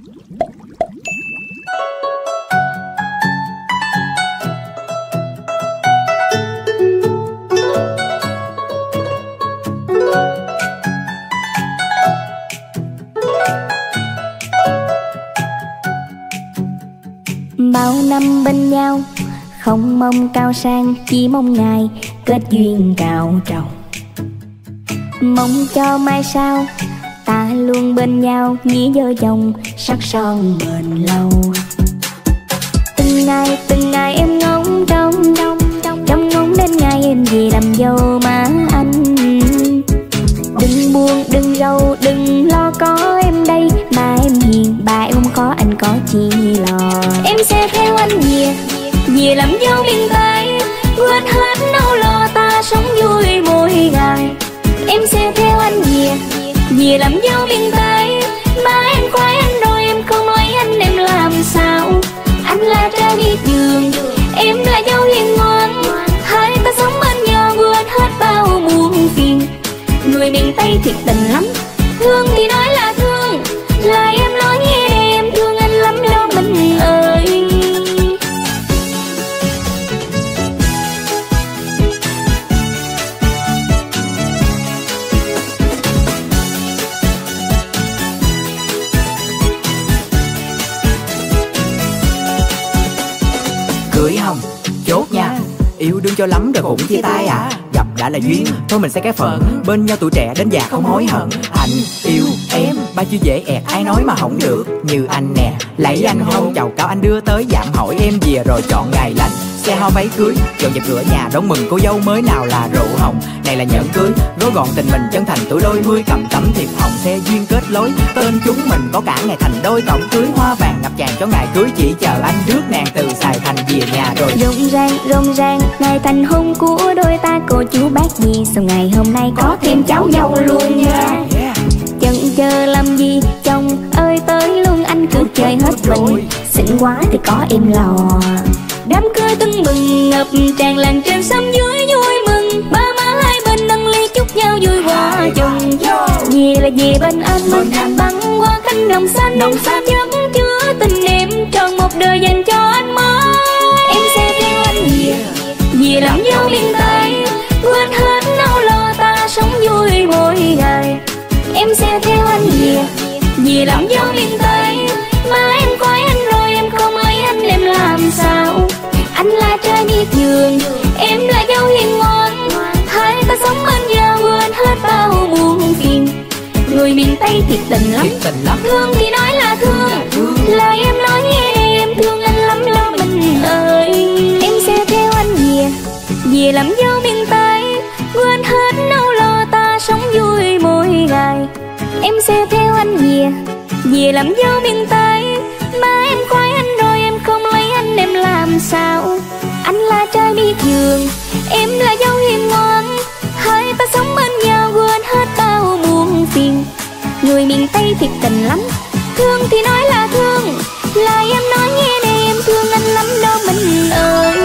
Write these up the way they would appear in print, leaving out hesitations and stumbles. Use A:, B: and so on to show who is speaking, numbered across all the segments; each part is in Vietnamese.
A: Bao năm bên nhau không mong cao sang, chỉ mong ngày kết duyên cao trầu. Mong cho mai sau ta luôn bên nhau, nghĩa vợ chồng sắc son bền lâu. Từng ngày em ngóng trông ngóng đến ngày em về làm dâu má anh. Đừng buồn đừng rầu đừng lo, có em đây. Ba em hiền ba em không khó, anh có chi lo. Em sẽ theo anh về làm dâu miền Tây, quên hết nỗi lo ta sống vui mỗi ngày. Em sẽ theo anh về làm dâu miền Tây. Ba em khoái anh rồi em không nói anh em làm sao. Anh là trai đi giường, em là dâu hiền ngoan. Hai ta sống bên nhau quên hết bao muộn phiền. Người miền Tây thiệt tình lắm, thương thì nói là thương, lại em nói nghe để em thương anh lắm lo mình ơi.
B: Cưới không? Chốt nha. Yêu đương cho lắm rồi cũng chia tay à. Gặp đã là duyên, thôi mình sẽ cái phận. Bên nhau tuổi trẻ đến già không hối hận. Anh yêu em, ba chữ dễ ẹt ai nói mà không được. Như anh nè, lấy anh hôn chào cao anh đưa tới dạm hỏi em về rồi chọn ngày lành. Xe hoa váy cưới, dọn dẹp cửa nhà đón mừng cô dâu mới, nào là rượu hồng, này là nhẫn cưới. Gói gọn tình mình chân thành tuổi đôi mươi, cầm tấm thiệp hồng xe duyên kết lối. Tên chúng mình có cả ngày thành đôi, tổng cưới hoa vàng ngập tràn cho ngày cưới. Chỉ chờ anh rước nàng từ Sài Thành về nhà rồi
A: Rộn ràng ngày thành hôn của đôi ta, cô chú bác gì sau ngày hôm nay có thêm cháu dâu luôn nha. Chần chờ làm gì chồng ơi tới luôn, anh cứ chơi hết mình, xinh quá thì có em lò. Đám cưới tưng bừng ngập tràn làng trên xóm dưới vui mừng. Ba má hai bên nâng ly chúc nhau vui hòa chồng. Về là về bên anh băng qua cánh đồng xanh chấm chứa tình em tròn một đời dành cho anh mới. Em sẽ theo anh về làm dâu miền Tây, quên hết nỗi lo ta sống vui mỗi ngày. Em sẽ theo anh về làm dâu miền Tây. Mà em khoái anh rồi em không lấy anh em làm sao. Anh là trai miệt vườn, em là dâu hiền ngoan. Hai ta sống bên nhau quên hết bao muộn phiền. Người miền Tây thiệt tình lắm, thương thì nói là thương, lại em nói nghe để em thương anh lắm lo mình ơi. Em sẽ theo anh về làm dâu miền Tây, quên hết nỗi lo ta sống vui mỗi ngày. Em sẽ theo anh về làm dâu miền Tây. Mà em khoái anh rồi em không lấy anh em làm sao. Anh là trai miệt vườn, em là dâu hiền ngoan. Hai ta sống bên nhau quên hết bao muộn phiền. Người miền Tây thiệt tình lắm, thương thì nói là thương, lại em nói nghe để em thương anh lắm đó mình ơi.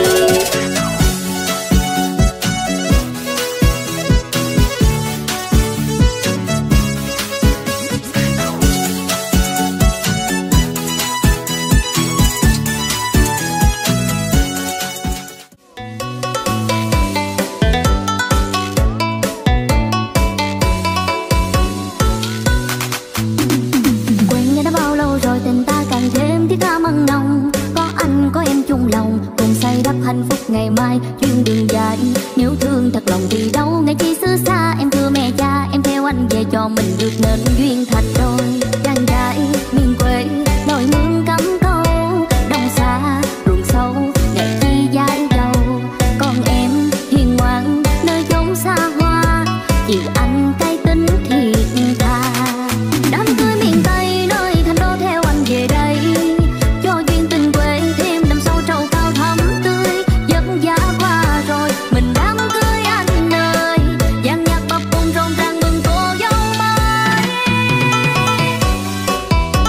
C: Hạnh phúc ngày mai chuyến đường dài, nếu thương thật lòng thì đâu ngày chi xứ xa. Em thưa mẹ cha em theo anh về cho mình được nên duyên thành đôi. Chàng trai miền quê đồi mương cắm câu, đồng xa ruộng sâu ngày chi dài đầu. Còn em hiền ngoan nơi chốn xa hoa, chỉ anh cái tính thiệt tha. Đám cưới miền Tây nơi thành đô theo anh về đây, cho duyên tình quê thêm đậm sâu trầu cao thắm tươi. Giấc giá qua rồi mình đám cưới anh ơi, dàn nhạc bập bùng rộn ràng mừng cô dâu mới.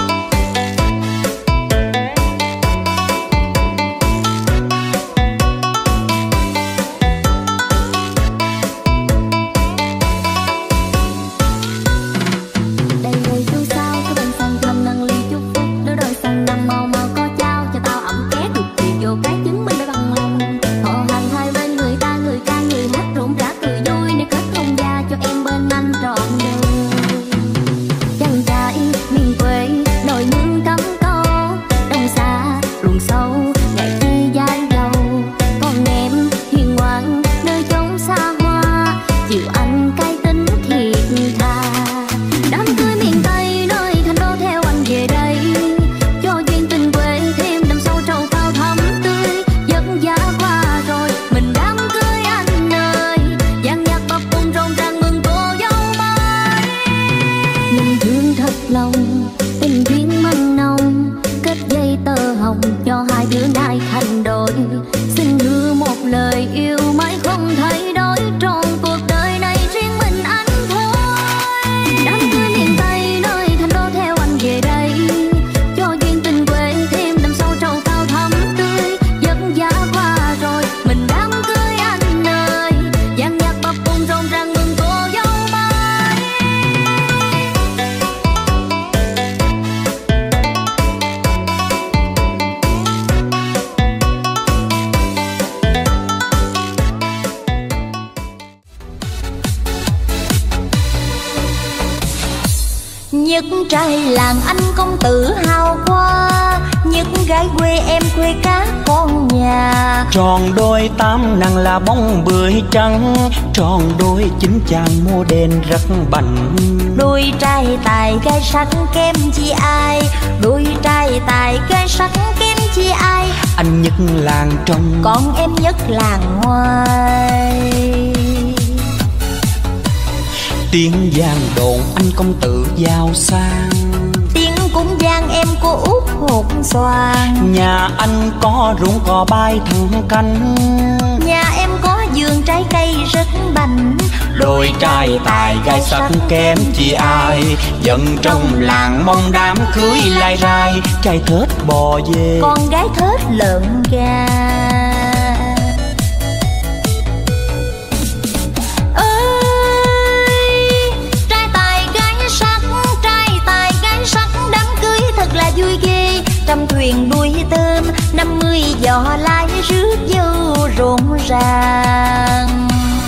C: duyên thật lòng, tình duyên mặn nồng, kết dây tơ hồng cho hai đứa nay thành đôi. Xin hứa một lời yêu mãi không thay đổi, trọn cuộc đời này riêng mình anh thôi. Đám cưới miền Tây nơi thành đô theo anh về đây, cho duyên tình quê thêm đậm sâu trầu cao thắm tươi. Giấc giá qua rồi mình đám cưới anh ơi, dàn nhạc bập bùng rộn ràng mừng cô dâu mai.
D: Nhất trai làng anh công tử hào hoa, nhất gái quê em quê cá con nhà.
E: Tròn đôi tám nàng là bóng bưởi trắng, tròn đôi chính chàng mô đen rất bảnh.
D: Đôi trai tài gái sắc kém chi ai, đôi trai tài gái sắc kém chi ai.
E: Anh nhất làng trong,
D: còn em nhất làng ngoài.
E: tiếng giang đồn anh công tử giàu sang,
D: tiếng cũng giang em cô út hột xoàn.
E: nhà anh có ruộng cò bay thẳng cánh,
D: nhà em có vườn trái cây rất bành.
E: đôi trai tài gái sắc kém chi ai, dân trong làng mong đám cưới lai rai. Trai thết bò dê,
D: con gái thết lợn gà. Vui ghê, trăm thuyền đuôi tôm, 50 giò lai rước dâu rộn ràng.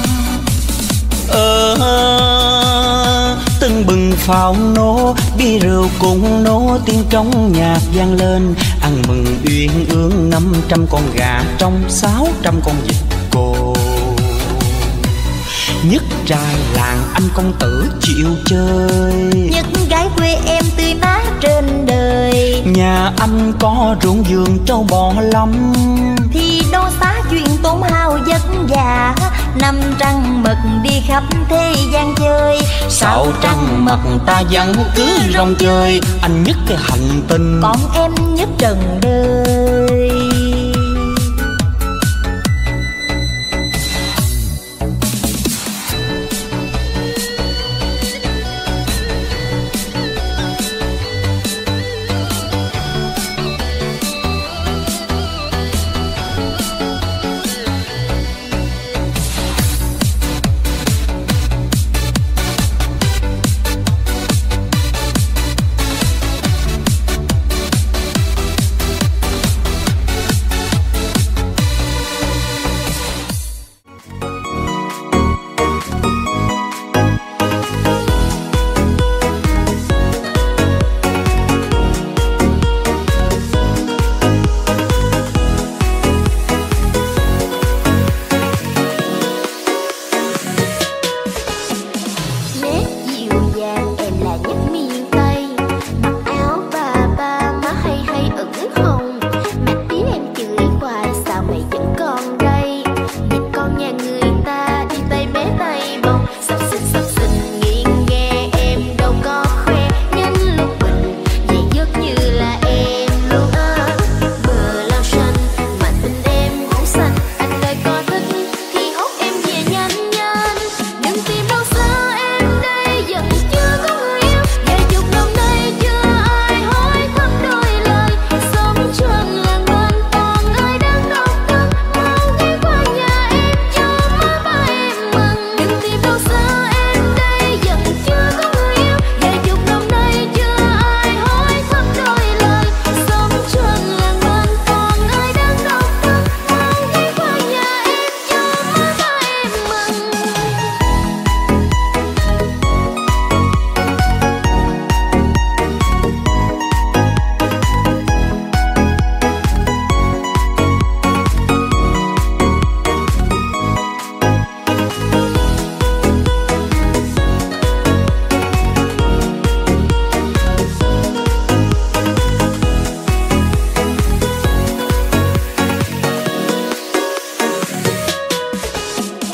E: Tưng bừng pháo nổ, bia rượu cùng nổ, tiếng trống nhạc vang lên. Ăn mừng uyên ương 500 con gà trong 600 con vịt cô. Nhất trai làng anh công tử chịu chơi,
D: nhất gái quê em tươi mát trên đời.
E: nhà anh có ruộng vườn trâu bò lắm,
D: thì đâu xá chuyện tốn hao vất vả. 5 trăng mật đi khắp thế gian chơi,
E: 6 trăng mật ta vẫn cứ rong chơi. Anh nhất cái hành tinh,
D: còn em nhất trần đời.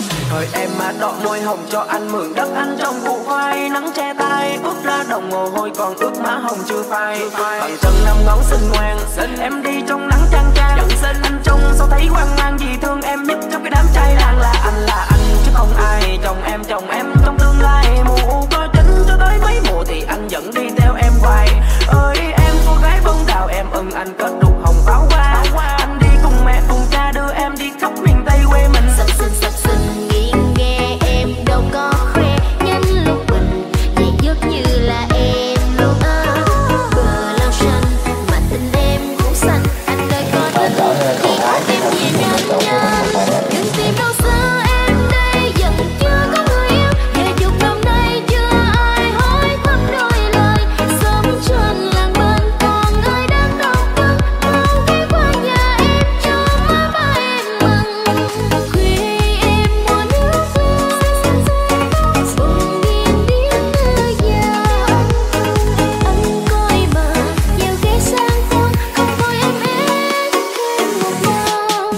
B: Môi hồng cho anh mượn đất anh trong vụ vai, nắng che tay bước ra đồng mồ hôi
F: còn ướt má hồng chưa phai. Bằng chân 5 ngón xinh ngoan, em đi trong nắng chang chang. Anh trông sao thấy hoang mang, vì thương em nhất trong cái đám trai đang là anh chứ không ai. Chồng em trong tương lai, mùa có tránh cho tới mấy mùa thì anh vẫn đi theo em hoài. Ơi em cô gái bông đào em anh kết đục hồng pháo hoa. Anh đi cùng mẹ cùng cha đưa em đi khắp miền Tây quê mình.
C: Sập sình nghiêng nghe em đâu có khoe, nhánh lúc mình dây dứt như là em luôn á. Bờ lao xanh mà tình em cũng xanh, anh ơi có tin thì ôm em về nhanh nhanh. Đừng tìm đâu xa em đây vẫn chưa có người yêu, về chục năm nay chưa ai hỏi thăm đôi lời. Sống trên làng bên còn ai đang đau cơn, mau ghé qua nhà em cho má ba em mừng. Khuya em muốn nước buồn điên điên nơi nhà anh coi mà nhiều ghé sang con không coi em hết thêm một lần.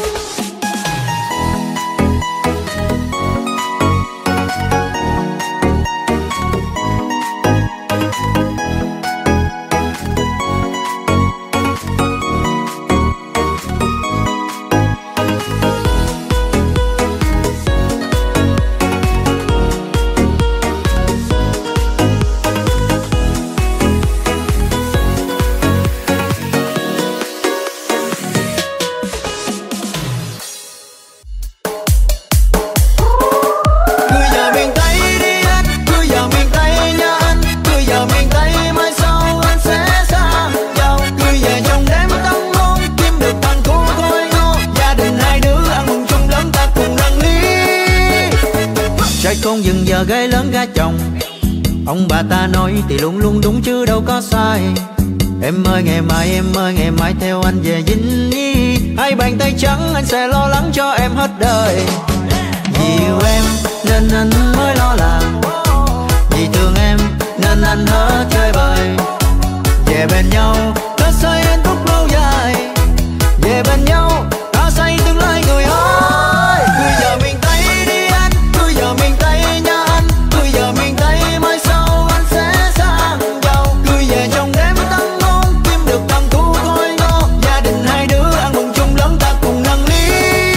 E: Cười giờ miền Tây đi anh, cười giờ miền Tây nha anh, cười giờ miền Tây mai sau anh sẽ sang giàu. Cười về trong đêm tâm hôn kiếm được thằng cu khôi ngô, gia đình hai đứa ăn mừng chung lớn ta cùng nâng ly. Trai con dừng giờ gái lớn gả chồng, ông bà ta nói thì luôn luôn đúng chứ đâu có sai. Em ơi ngày mai theo anh về Vinh Nhi, hai bàn tay trắng anh sẽ lo lắng cho em hết đời. Vì yêu em nên anh mới lo làm, vì thương em nên anh hết chơi bời. Về bên nhau ta xây hạnh phúc lâu dài, về bên nhau ta xây tương lai người ơi. Cười giờ miền Tây đi anh, cười giờ miền Tây nha anh, cười giờ miền Tây mai sau anh sẽ sang giàu. Cười về trong đêm tân hôn kiếm được thằng cu khôi ngô, gia đình hai đứa ăn mừng chung lớn ta cùng nâng ly.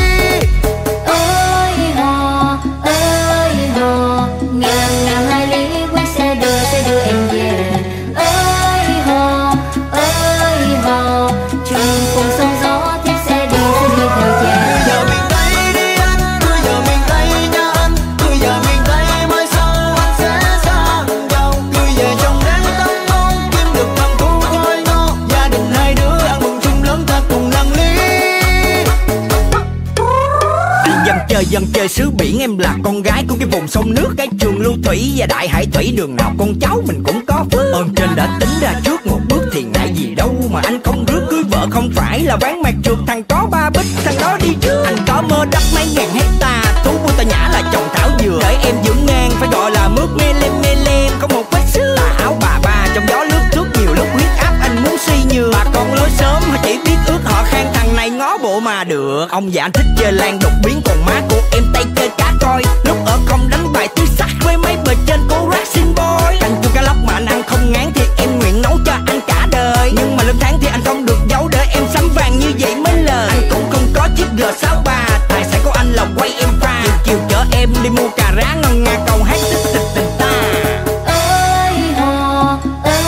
C: Ơi hò ngàn ngàn hai lý quyết sẽ đưa em về. Ơi hò trường cùng sóng gió tiếp sẽ đi theo cha.
E: Cười giờ miền Tây đi anh, cười giờ miền Tây nha anh, cười giờ miền Tây mai sau anh sẽ sang giàu. Cười về trong đêm tân hôn kiếm được thằng cu khôi ngô, gia đình hai đứa ăn mừng chung lớn ta cùng nâng ly.
B: Anh dân chơi xứ biển, em là con gái của cái vùng sông nước, cái trường lưu thủy và đại hải thủy, đường nào con cháu mình cũng có phước. Ơn trên đã tính ra trước một bước thì ngại gì đâu mà anh không rước. Cưới vợ không phải là ván mặt trượt, thằng có ba bích thằng đó đi trước. Anh có mơ đất mấy ngàn hecta, thú vui ta nhã là trồng thảo dừa. Để em dưỡng ngang phải gọi là mướt mê lên, không một vết xước. Tà áo bà ba trong gió lướt trước, nhiều lúc huyết áp anh muốn suy nhược. Bà con lối sớm họ chỉ biết ước họ khang thằng này ngó bộ mà được. Ông già anh thích chơi lan đột biến, còn má của em tay chơi cá coi. Lúc ở không đánh bài tứ sắc với mấy bờ trên cô racing boy. Canh chua cá lóc mà anh ăn không ngán thì em nguyện nấu cho anh cả đời. Nhưng mà lương tháng thì anh không được giấu, để em sắm vàng như vậy mấy lời. Anh cũng không có chiếc G63, tài sản của anh là quay em pha. Chiều chở em đi mua cà rá ngon ngà cầu hát tích tình ta.
C: Ơi hò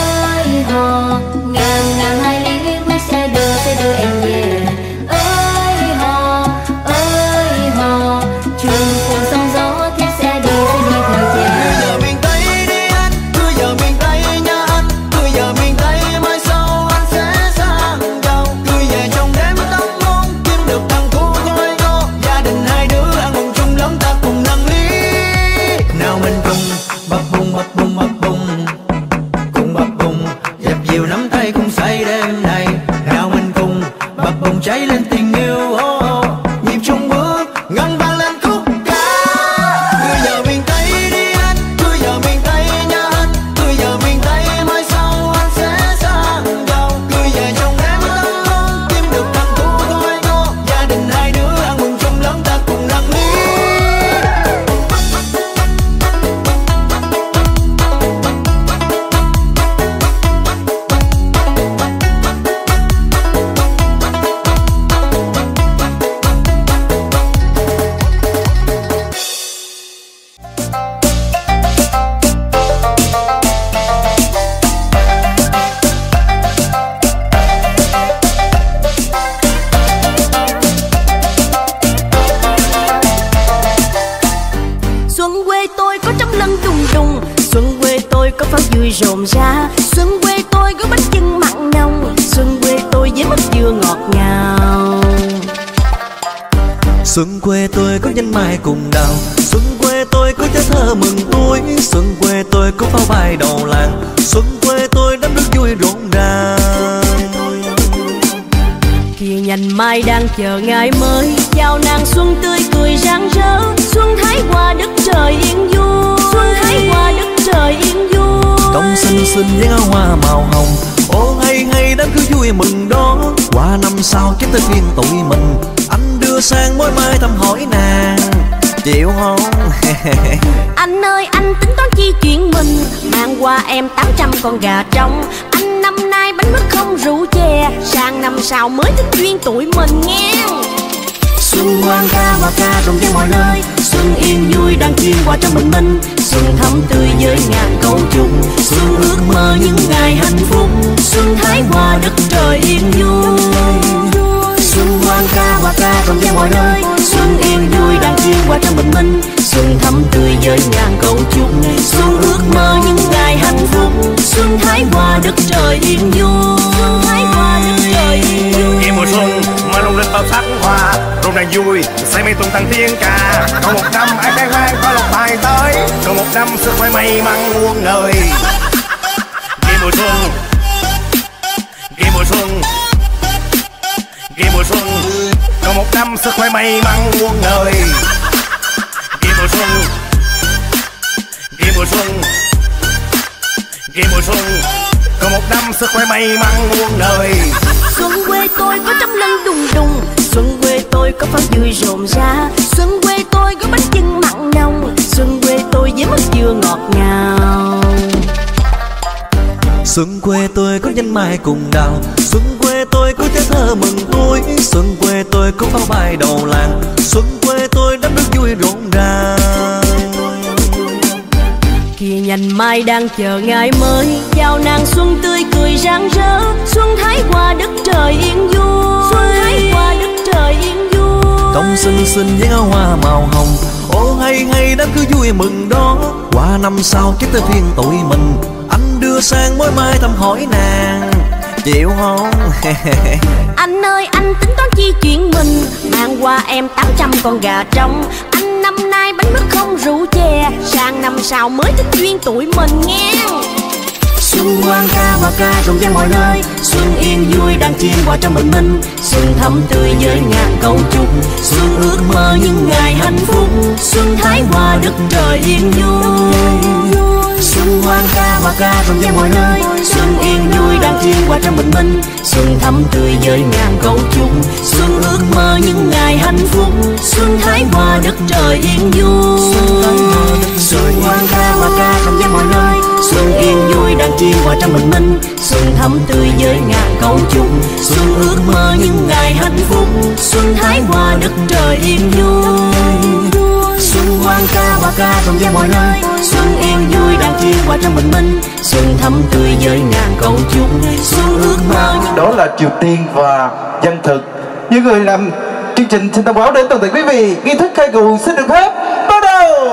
C: ngàn ngàn hai lý quyết sẽ đưa em về. Ơi hò trường cùng sóng gió tiếp sẽ đi theo cha.
E: Cười giờ miền Tây đi anh, cười giờ miền Tây nha anh, cười giờ miền Tây mai sau anh sẽ sang giàu. Cười về trong đêm tân hôn kiếm được thằng cu khôi ngô, gia đình hai đứa ăn mừng chung lớn ta cùng nâng ly. Nào mình cùng bập bùng cùng bập bùng dập dìu nắm tay cùng say đêm này. Nào mình cùng bập bùng cháy lên tình yêu, nhịp chung bước ngân vang lên khúc ca. Cười giờ miền Tây đi anh, cười giờ miền Tây nha anh, cười giờ miền Tây mai sau anh sẽ sang giàu. Cười về trong đêm tân hôn kiếm được thằng cu khôi ngô, gia đình hai đứa ăn mừng chung lớn ta cùng nâng ly.
G: vui rộn rã. Xuân quê tôi có bánh chưng mặn nồng, xuân quê tôi với mứt dừa ngọt ngào.
E: Xuân quê tôi có nhánh mai cùng đào, xuân quê tôi có trái thơ mừng tuổi, xuân quê tôi có pháo bài đầu làng, xuân quê tôi đám nước vui rộn ràng.
G: Kìa nhành mai đang chờ ngày mới, chào nàng xuân tươi cười rạng rỡ. Xuân thái qua đất trời yên vui, xuân thái qua đất trời yên vui.
E: Công xinh xinh với áo hoa màu hồng, ô hay hay đám cưới vui mừng đó. Qua năm sau chính tới phiên tụi mình, anh đưa sang mối mai thăm hỏi nàng, chịu không?
G: Anh ơi anh tính toán chi chuyện mình, mang qua em 800 con gà trống. Anh năm nay bánh mứt không rượu chè, sang năm sau mới tính duyên tụi mình nghe. Xuân hoan ca hoa ca rộn ràng mọi nơi, xuân yên vui đang chuyên qua trong bình minh. Xuân thắm tươi với ngàn câu chúc, xuân ước mơ những ngày hạnh phúc. Xuân thái hoa đất trời yên vui. Xuân hoan ca hoa ca rộn ràng mọi nơi, xuân yên vui đang chuyên qua trong bình minh. Xuân thắm tươi với ngàn câu chúc, xuân ước mơ những ngày hạnh phúc. Xuân thái hoa đất trời yên vui. Thái hoa đất trời yên vui.
H: Nghe mùa xuân mà lung linh bao sắc hoa, rộn ràng vui say mê tung tăng tiếng ca. Còn một năm ai khai hoang có lộc tài tới, còn một năm sức khỏe may mắn muôn đời. Nghe mùa xuân, nghe mùa xuân, nghe mùa xuân, còn một năm sức khỏe may mắn muôn đời. Nghe mùa xuân, nghe mùa xuân, nghe mùa xuân, còn một năm sức khỏe may mắn muôn đời.
G: Xuân quê tôi có trăm lân đùng đùng, xuân quê tôi có pháo vui rộn rã. Xuân quê tôi có bánh chưng mặn nồng, xuân quê tôi với mứt dừa ngọt ngào.
E: Xuân quê tôi có nhánh mai cùng đào, xuân quê tôi có trái thơ mừng tuổi, xuân quê tôi có pháo bài đầu làng, xuân quê tôi đám nước vui rộn ràng.
G: Kìa nhành mai đang chờ ngày mới, chào nàng xuân tươi cười rạng rỡ. Xuân thái qua đất trời yên vui, xuân thái qua đất trời yên vui.
E: Công xinh xinh với áo hoa màu hồng, ô hay hay đám cưới vui mừng đó. Qua năm sau chính tới phiên tụi mình, anh đưa sang mối mai thăm hỏi nàng, chịu không?
G: Anh ơi anh tính toán chi chuyện mình, mang qua em 800 con gà trống. Anh năm nay bánh mứt không rượu chè, sang năm sau mới tính duyên tụi mình nghe. Xuân hoan ca hoa ca rộn ràng mọi nơi, xuân yên vui đang chuyên qua trong bình minh. Xuân thắm tươi với ngàn câu chúc, xuân ước mơ những ngày hạnh phúc. Xuân thái hoa đất trời yên vui. Xuân hoan ca hoa ca rộn ràng mọi nơi, xuân yên vui đang chuyên qua trong bình minh. Xuân thắm tươi với ngàn câu chúc, xuân ước mơ những ngày hạnh phúc. Xuân thái hoa đất trời yên vui. Xuân hoan ca hoa ca rộn ràng mọi nơi, xuân yên vui đang chuyên qua trong bình minh. Xuân thắm tươi với ngàn câu chúc, xuân ước mơ những ngày hạnh phúc. Xuân thái hoa đất trời yên vui. Xuân hoan ca hoa ca rộn ràng mọi nơi, xuân yên vui đang chuyên qua trong bình minh. Xuân thắm tươi với ngàn câu chúc, xuân ước mơ.
I: Đó là Triều Tiên và Dân Thực. Những người làm chương trình xin thông báo đến toàn thể quý vị, nghi thức khai cụ xin được phép bắt đầu.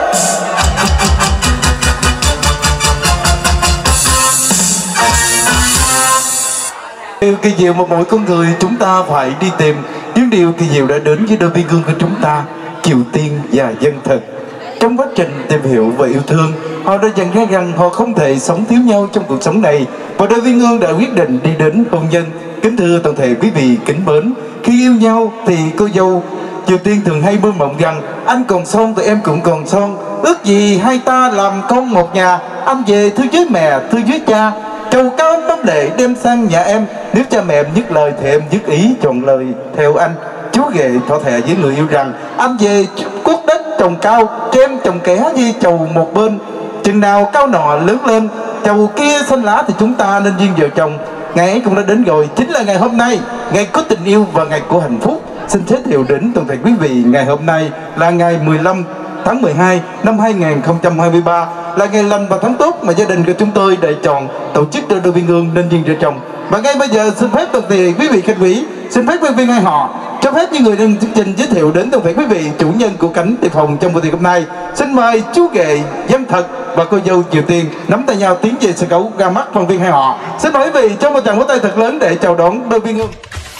I: Điều kỳ diệu mà mỗi con người chúng ta phải đi tìm, những điều kỳ diệu đã đến với đôi viên gương của chúng ta, Triều Tiên và Dân Thực. Trong quá trình tìm hiểu và yêu thương, họ đã nhận ra rằng họ không thể sống thiếu nhau trong cuộc sống này, và đôi viên gương đã quyết định đi đến hôn nhân. Kính thưa toàn thể quý vị kính mến, khi yêu nhau thì cô dâu Triều Tiên thường hay mơ mộng rằng anh còn son thì em cũng còn son, ước gì hai ta làm con một nhà, anh về thư với mẹ thư với cha, trầu cao tấm lệ đem sang nhà em, nếu cha mẹ em dứt lời thì em dứt ý chọn lời theo anh. Chú ghệ thỏa thệ với người yêu rằng anh về cuốc đất trồng cao, cho em trồng kẻ như chầu một bên, chừng nào cao nọ lớn lên, chầu kia xanh lá thì chúng ta nên duyên vợ chồng. Ngày ấy cũng đã đến rồi, chính là ngày hôm nay, ngày có tình yêu và ngày của hạnh phúc. Xin giới thiệu đến toàn thể quý vị, ngày hôm nay là ngày 15 tháng 12 năm 2023, là ngày lành và tháng tốt mà gia đình của chúng tôi đã chọn tổ chức cho đôi viên ương nên duyên vợ chồng. Và ngay bây giờ xin phép toàn thể quý vị khách quý, xin phép quý viên hai họ, cho phép những người đang chương trình giới thiệu đến toàn thể quý vị chủ nhân của cánh tiệc phòng trong buổi tiệc hôm nay. Xin mời chú ghệ Dân Thực và cô dâu Triều Tiên nắm tay nhau tiến về sân khấu ra mắt phần viên hai họ. Xin mời quý vị cho một tràng vỗ tay thật lớn để chào đón đôi viên Hương.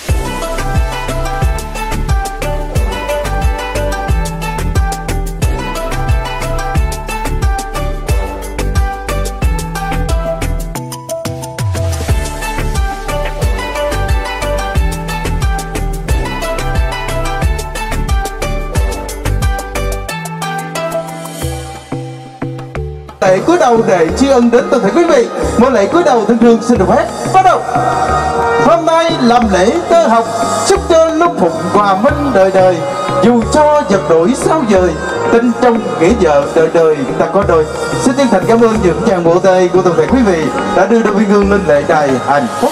I: Lễ cúi đầu để tri ân đến toàn thể quý vị. Một lễ cúi đầu thân thương xin được phép bắt đầu. Hôm nay làm lễ tơ học, chúc cho lúc phụng hòa minh đời đời. Dù cho vật đổi sao dời, tình trong nghĩa vợ đời đời ta có đôi. Xin chân thành cảm ơn những tràng vỗ tay của toàn thể quý vị đã đưa đôi viên hương lên lễ đài hạnh phúc.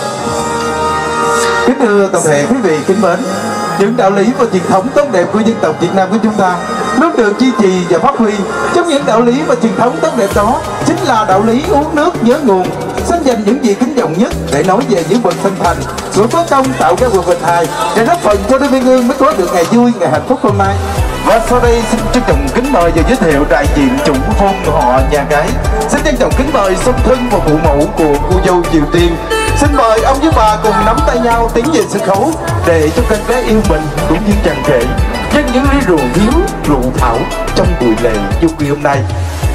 I: Kính thưa toàn thể quý vị kính mến, những đạo lý và truyền thống tốt đẹp của dân tộc Việt Nam của chúng ta luôn được duy trì và phát huy. Trong những đạo lý và truyền thống tốt đẹp đó chính là đạo lý uống nước nhớ nguồn, xin dành những gì kính trọng nhất để nói về những bậc sinh thành của có công tạo ra quần bình hài để góp phần cho đôi viên hương mới có được ngày vui, ngày hạnh phúc hôm nay. Và sau đây xin trân trọng kính mời và giới thiệu đại diện chủ hôn họ nhà gái. Xin trân trọng kính mời song thân và phụ mẫu của cô dâu Triều Tiên. Xin mời ông với bà cùng nắm tay nhau tiến về sân khấu để cho con gái yêu mình cũng như chàng rể trên những ly rượu hiếu rượu thảo trong buổi lễ du kỳ hôm nay.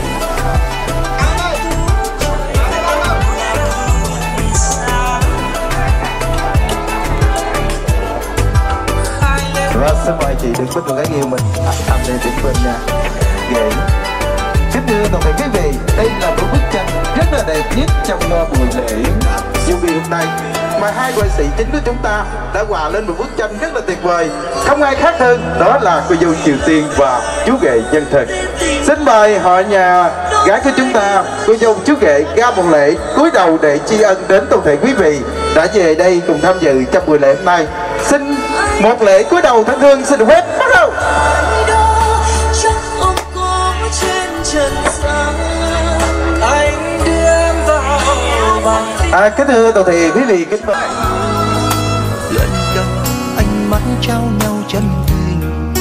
I: Và xin mời chị đừng bắt con gái yêu mình anh để đứng bên nha ghế. Kính thưa toàn thể quý vị, đây là một bức tranh rất là đẹp nhất trong buổi lễ du kỳ hôm nay mà hai họa sĩ chính của chúng ta đã hòa lên một bức tranh rất là tuyệt vời, không ai khác hơn đó là cô dâu Triều Tiên và chú rể Dân Thực. Xin mời họ nhà gái của chúng ta, cô dâu chú rể ra một lễ cúi đầu để tri ân đến toàn thể quý vị đã về đây cùng tham dự trong buổi lễ hôm nay. Xin một lễ cúi đầu thân thương xin được phép bắt đầu. Kính thưa toàn thể quý vị kính mời.
E: Lần đầu ánh mắt trao nhau chân tình,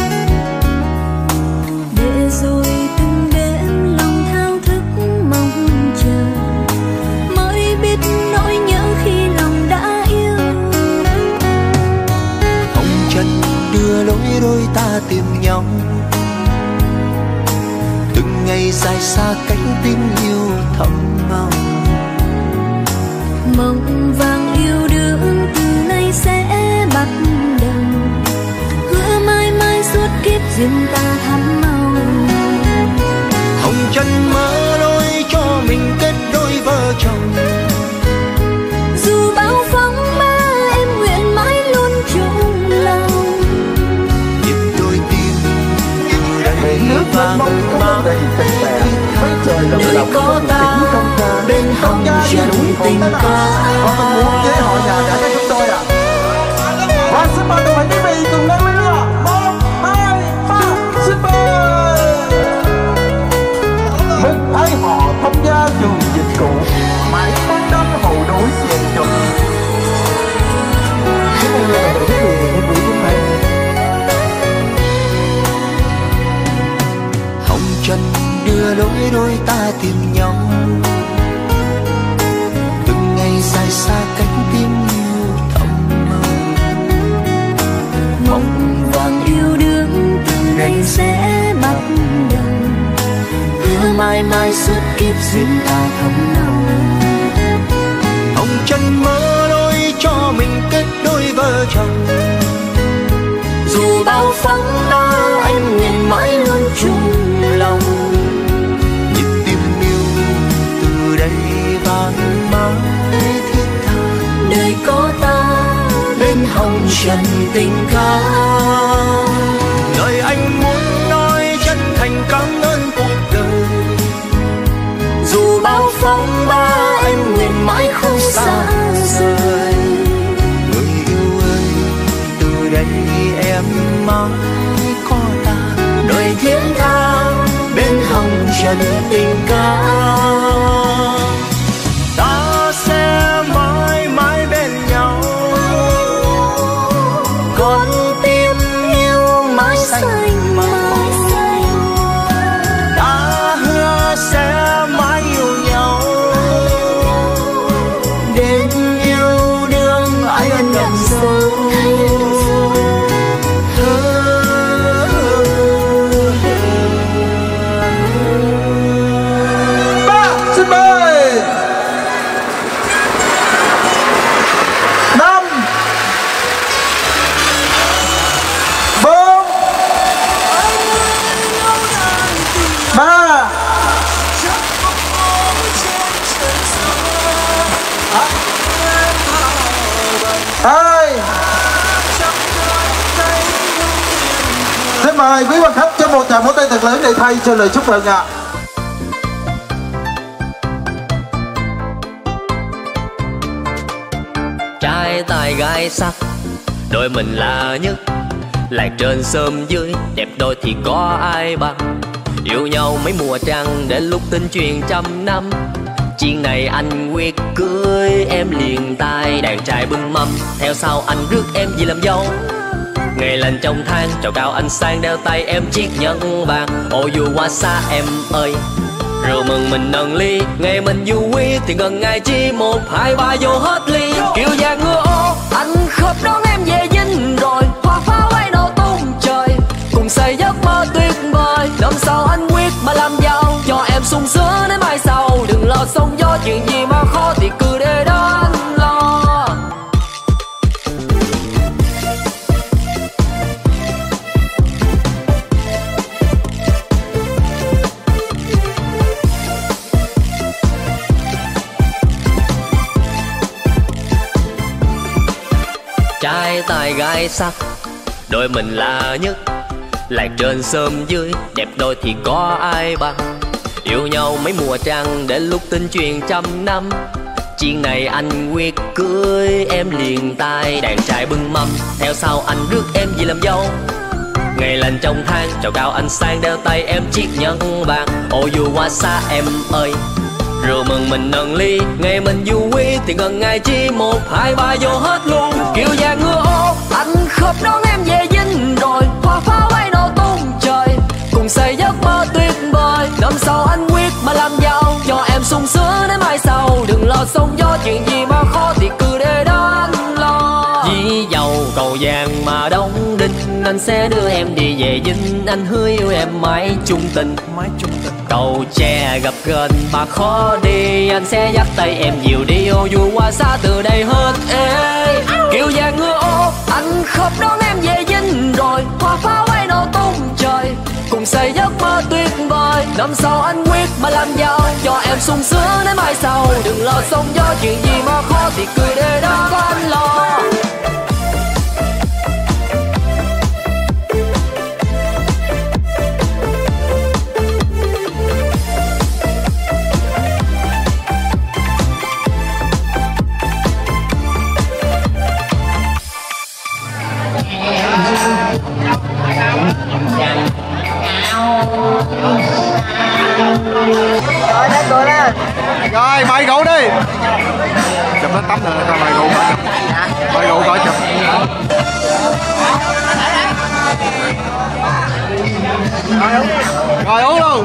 C: để rồi từng đêm lòng thao thức mong chờ, mới biết nỗi nhớ khi lòng đã yêu.
E: hồng trần đưa lối đôi ta tìm nhau, từng ngày dài xa cánh tin yêu thầm mong.
C: Mộng vàng yêu đương từ nay sẽ bắt đầu, hứa mãi mãi suốt kiếp duyên ta thắm màu.
E: Hồng trần mơ đôi cho mình kết đôi vợ chồng,
C: Dù bao phong ba em nguyện mãi luôn chung lòng.
E: nhịp đôi tim từ đây vang mang
C: Nơi có ta bên hồng trần tình ca.
I: Với họ nhà đã chúng tôi ạ. Và xin mời toàn thể quý vị cùng nâng lên nữa. 1, 2, 3, xin mời. Mừng hai họ thông gia trường dịch cụ mãiต้นđâm hậu đối vẹn trùng. Kính thưa toàn thể quý vị những buổi hôm nay.
E: hồng trần đưa lối đôi ta tìm nhau, từng ngày dài xa cánh tim yêu thầm mong.
C: Mộng vàng yêu đương từ nay sẽ bắt đầu, hứa mãi mãi suốt kiếp duyên ta thắm nồng.
E: Hồng trần mơ đôi cho mình kết đôi vợ chồng,
C: Dù bao phong ba anh nguyện mãi luôn chung lòng.
E: nhịp tim yêu từ đây vang mãi thiết tha.
C: Đời có ta bên hồng trần tình ca.
E: Lời anh muốn nói chân thành cảm ơn cuộc đời,
C: Dù bao phong ba anh nguyện mãi không xa rời.
E: người yêu ơi từ đây em mãi có ta.
C: Đời thiên thang bên hồng trần tình ca.
E: Ta sẽ mãi mãi bên nhau,
C: Con tim yêu mãi xanh mãi.
E: ta hứa sẽ
I: Hai. Xin mời quý quan khách cho một tràng vỗ tay thật lớn để thay cho lời chúc mừng ạ.
J: Trai tài gái sắc, đôi mình là nhất. Làng trên xóm dưới, đẹp đôi thì có ai bằng. Yêu nhau mấy mùa trăng, đến lúc tin truyền trăm năm. Chuyện này anh quyết cưới em liền tay. Đàn trai bưng mâm, theo sau anh rước em về làm dâu. Ngày lên trong tháng, trầu cao anh sang đeo tay em chiếc nhẫn vàng. Ô dù qua xa em ơi, rượu mừng mình nâng ly. Ngày mình vui thì gần ngày chi 1, 2, 3 vô hết ly. Kiều vàng ngựa ô, anh khớp đón em về dinh rồi. Hoa pháo ấy nổ tung trời, cùng xây giấc mơ tuyệt vời. Năm sau anh quyết mà làm giàu, cho em sung sướng đến mai sau. Đừng lo sóng gió, chuyện gì mà khó thì cứ để đó anh lo. Trai tài gái sắc, đôi mình là nhất. Làng trên xóm dưới, đẹp đôi thì có ai bằng. Yêu nhau mấy mùa trăng, đến lúc tin truyền trăm năm. Chuyện này anh quyết cưới em liền tay. Đàn trai bưng mâm, theo sau anh rước em về làm dâu. Ngày lên trong tháng, trầu cao anh sang đeo tay em chiếc nhẫn vàng. Ô dù qua xa em ơi, rượu mừng mình nâng ly. Ngày mình vui thì gần ngày chi 1, 2, 3 vô hết luôn. Kiều vàng ngựa ô, anh khớp đón em về dinh rồi. Hoa pháo ấy nổ tung trời, cùng xây giấc mơ tuyệt vời. Năm sau anh quyết mà làm giàu, cho em sung sướng đến mai sau. Đừng lo sóng gió, chuyện gì mà khó thì cứ để đó anh lo. Dĩ dầu cầu vàng mà đóng đinh, anh sẽ đưa em đi về dinh. Anh hứa yêu em mãi chung tình. Cầu tre gặp gần mà khó đi, anh sẽ dắt tay em dìu đi. Ô dù qua xa từ đây hết ê. Kiều vàng ngựa ô, anh khớp đón em về dinh rồi. Hoa pháo ấy nổ tung trời, cùng xây giấc mơ tuyệt vời. Năm sau anh quyết mà làm giàu, cho em sung sướng đến mai sau. Đừng lo sóng gió, chuyện gì mà khó thì cứ để đó có anh lo.
E: Rồi mời rượu đi. Chụp hết tấm nữa, mời rượu coi chụp. Mời rượu coi chụp. Rồi uống luôn.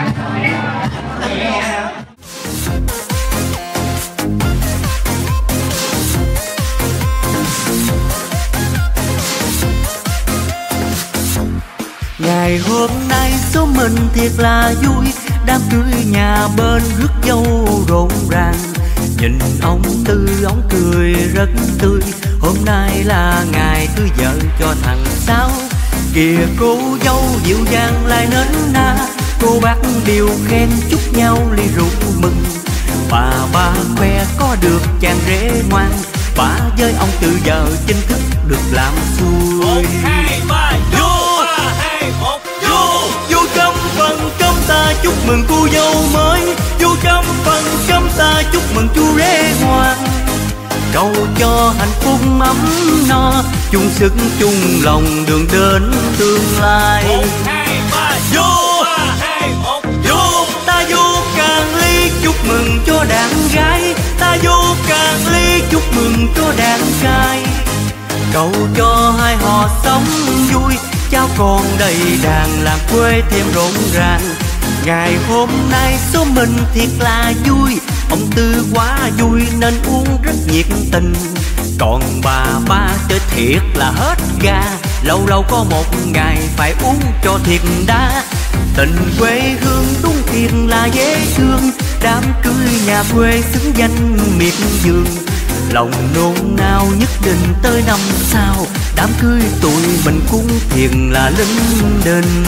K: Ngày hôm nay số mình thiệt là vui. Đám cưới nhà bên rước dâu rộn ràng. Nhìn ông Tư ông cười rất tươi. Hôm nay là ngày cưới vợ cho thằng Sáu. Kìa cô dâu dịu dàng lại nến na. Cô bác đều khen chúc nhau ly rượu mừng. Bà khoe có được chàng rể ngoan. Bà với ông Tư giờ chính thức được làm xuôi. 1, 2, 3 vô. 3, 2, 1 vô. Vô trong phần cơm ta chúc mừng cô dâu mới. Vô trong phần cơm ta chúc mừng chú rể ngoan. Cầu cho hạnh phúc ấm no, chung sức chung lòng đường đến tương lai. 1, 2, 3 vô. 3, 2, 1 vô. Ta vô càng ly chúc mừng cho đàn gái. Ta vô càng ly chúc mừng cho đàn trai. Cầu cho hai họ sống vui, cháu con đầy đàn làm quê thêm rộn ràng. Ngày hôm nay số mình thiệt là vui. Ông Tư quá vui nên uống rất nhiệt tình. Còn bà ba chơi thiệt là hết ga. Lâu lâu có một ngày phải uống cho thiệt đã. Tình quê hương đúng thiệt là dễ thương. Đám cưới nhà quê xứng danh miệt vườn. Lòng nôn nao nhất định tới năm sau. Đám cưới tụi mình cũng thiệt là linh đình.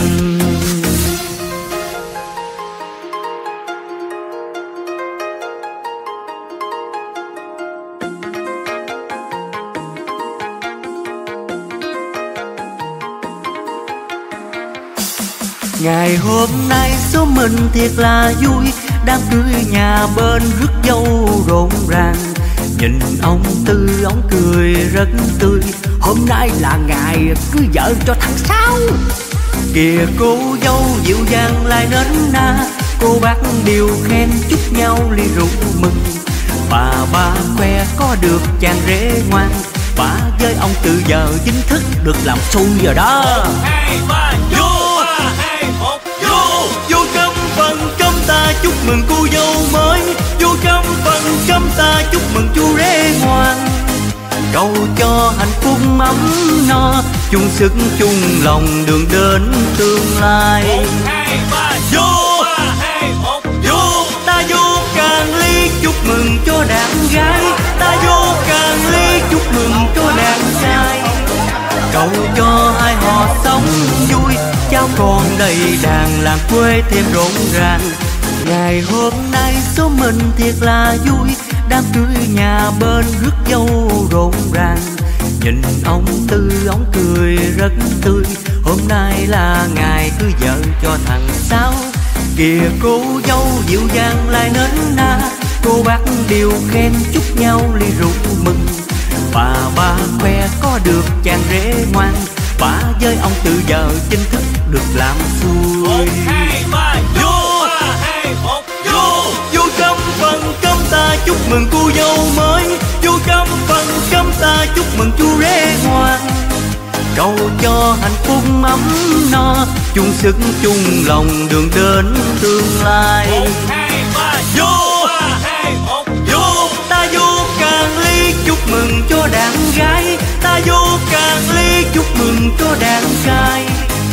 K: Ngày hôm nay số mình thiệt là vui, đám cưới nhà bên rước dâu rộn ràng. Nhìn ông Tư ông cười rất tươi, hôm nay là ngày cưới vợ cho tháng 6. Kìa cô dâu dịu dàng lại nến na, cô bác đều khen chúc nhau ly rượu mừng. Bà khoe có được chàng rể ngoan, bà với ông Tư giờ chính thức được làm xui rồi đó.
E: 1, 2, 3 vô, 3, 2, 1 vô.
K: Vô căm phần căm ta chúc mừng cô dâu mới, vô căm phần căm ta chúc mừng chú rể ngoan. Cầu cho hạnh phúc ấm no, chung sức chung lòng đường đến tương lai.
E: 1, 2, 3 vô, 3, 2, 1 vô.
K: Ta vô càng ly chúc mừng cho đàn gái, ta vô càng ly chúc mừng cho đàn trai. Cầu cho hai họ sống vui, cháu còn đầy đàn làng quê thêm rộn ràng. Ngày hôm nay số mình thiệt là vui, đám cưới nhà bên rước dâu rộn ràng. Nhìn ông Tư ông cười rất tươi, hôm nay là ngày cưới vợ cho thằng Sáu. Kìa cô dâu dịu dàng lại nến na, cô bác đều khen chúc nhau ly rượu mừng. Bà khoe có được chàng rể ngoan, bà với ông Tư giờ chính thức được làm xui.
E: 1, 2, 3 vô, 3, 2, 1 vô.
K: Vô căm phần căm ta chúc mừng cô dâu mới, vô căm phần căm ta chúc mừng chú rể ngoan. Cầu cho hạnh phúc ấm no, chung sức chung lòng đường đến tương lai.
E: 1, 2, 3 vô, 3, 2, 1 vô.
K: Ta vô càng ly chúc mừng cho đàn gái, ta vô càng ly chúc mừng cho đàn trai.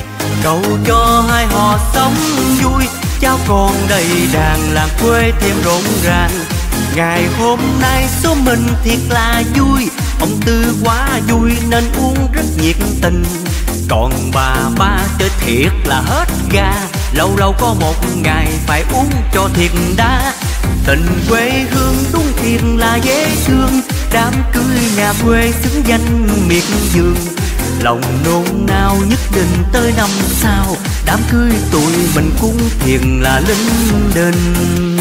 K: Cầu cho hai họ sống vui, cháu còn đầy đàn làng quê thêm rộn ràng. Ngày hôm nay số mình thiệt là vui, ông Tư quá vui nên uống rất nhiệt tình. Còn bà chơi thiệt là hết ga, lâu lâu có một ngày phải uống cho thiệt đã. Tình quê hương đúng thiệt là dễ thương, đám cưới nhà quê xứng danh miệt vườn. Lòng nôn nao nhất định tới năm sau, đám cưới tụi mình cũng thiệt là linh đình.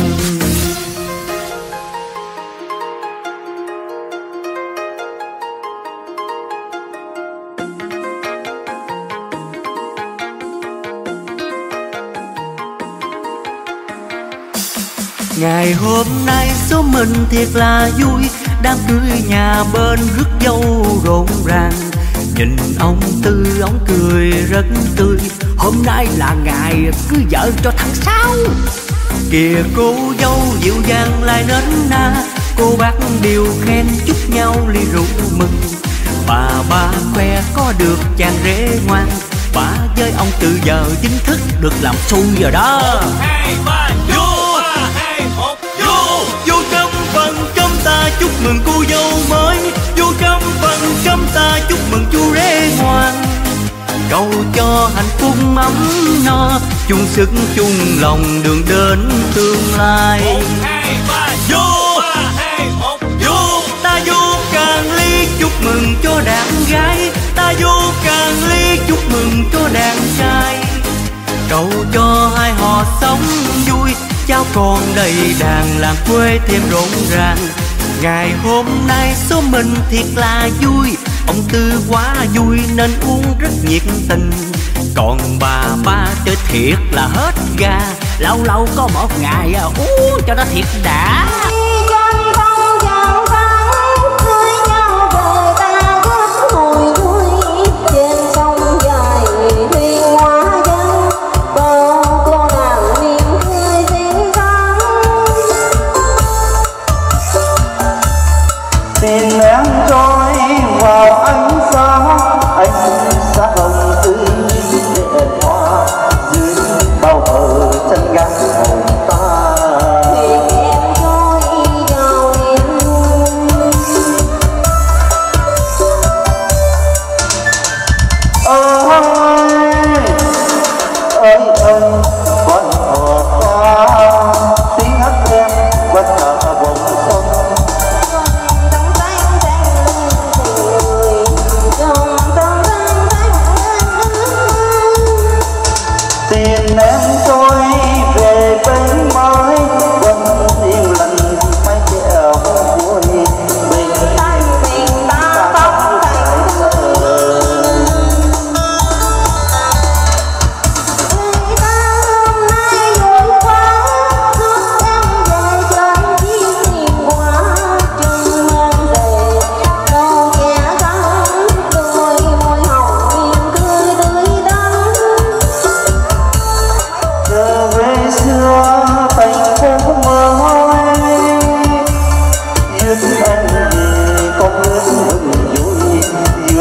K: Ngày hôm nay số mình thiệt là vui, đám cưới nhà bên rước dâu rộn ràng. Nhìn ông Tư ông cười rất tươi, hôm nay là ngày cưới vợ cho tháng 6. Kìa cô dâu dịu dàng lại nến na, cô bác đều khen chúc nhau ly rượu mừng. Bà khoe có được chàng rể ngoan, bà với ông Tư giờ chính thức được làm xui rồi đó.
E: 1, 2, 3 vô, 3, 2, 1 vô.
K: Vô căm phần căm ta chúc mừng cô dâu mới, vô căm phần căm ta chúc mừng chú rể ngoan. Cầu cho hạnh phúc ấm no, chung sức chung lòng đường đến tương lai.
E: 1, 2, 3 vô, 3, 2, 1 vô.
K: Ta vô càng ly chúc mừng cho đàn gái, ta vô càng ly chúc mừng cho đàn trai. Cầu cho hai họ sống vui, cháu còn đầy đàn làng quê thêm rộn ràng. Ngày hôm nay số mình thiệt là vui, ông Tư quá vui nên uống rất nhiệt tình. Còn bà chơi thiệt là hết ga, lâu lâu có một ngày uống cho nó thiệt đã.
I: Tiền em trôi vào ánh xa hồng tươi để hoa dưới bao bờ chân gác hồng ta. Tiền em trôi vào niềm ơi quanh hò qua tiếng hát em quanh cả vùng sông.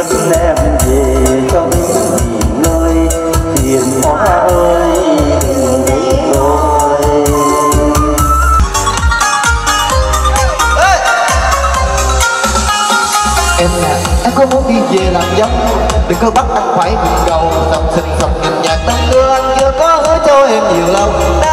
L: dẫn em về trong nghỉ ngơi, hiền hoa ơi đừng đi rồi.
E: Em có muốn đi về làm dâu, đừng có bắt anh phải buồn đầu. Dòng xinh dòng nhìn nhạc tâm đưa anh chưa có hứa cho em nhiều lâu.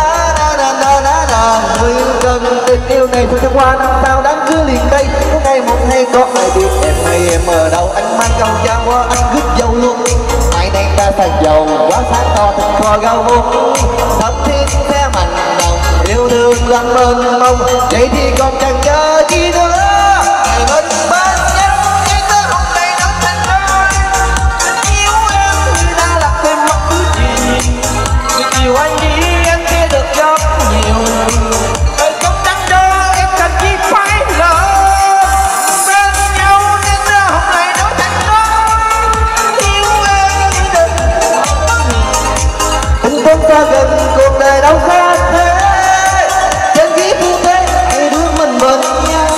E: Người cần tình yêu này thôi, qua năm sau đám cưới liền đây. Có ngày một hay có ai biết em hay em ở đâu. Anh mang câu cha qua anh rước dâu luôn. Mai đây ta sang giàu quá sáng to thật kho gạo muôn. Thậm thiên sẽ mạnh lòng yêu thương lắm bên mong. Vậy thì còn chẳng chờ chi nữa. Ngày bên bên nhau nhưng tới hôm nay đã thành đôi. Yêu em như đã lạc bên mắt thứ gì. Nhiều anh đi em sẽ được rất nhiều. Đời không đắn đo em cần chi phải lo. Bên nhau nhưng tới hôm nay đã thành đôi. Yêu em như đừng. Tình không xa gần cuộc đời đâu xa thế. Trên kiếp phu thế hai đứa mình bên nhau.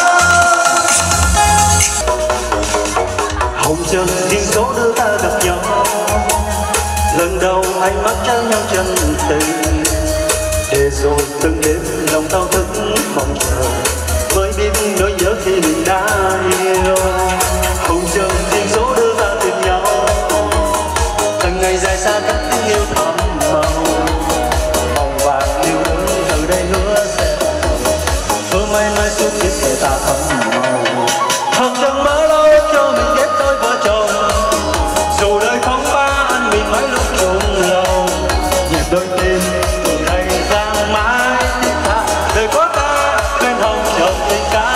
K: Hồng trần duyên số đưa ta gặp nhau, lần đầu hai mắt trao nhau chân tình. Để rồi từng đêm lòng tao thức mong chờ, mới biết nỗi nhớ khi mình đã yêu. Hồng trần duyên số đưa ta tìm nhau, từng ngày dài xa cách tiếng yêu thầm màu. Mong vàng yêu từ đây hứa sẽ hứa mãi mãi suốt kiếp để ta thầm màu. Hồng trần mơ lâu cho mình ghép đôi vợ chồng, dù đời không ba anh mình mãi lúc chung lòng. Nhịp đôi tim từ đây sang mãi thiết tha, đời có ta bên hồng trần tình ca.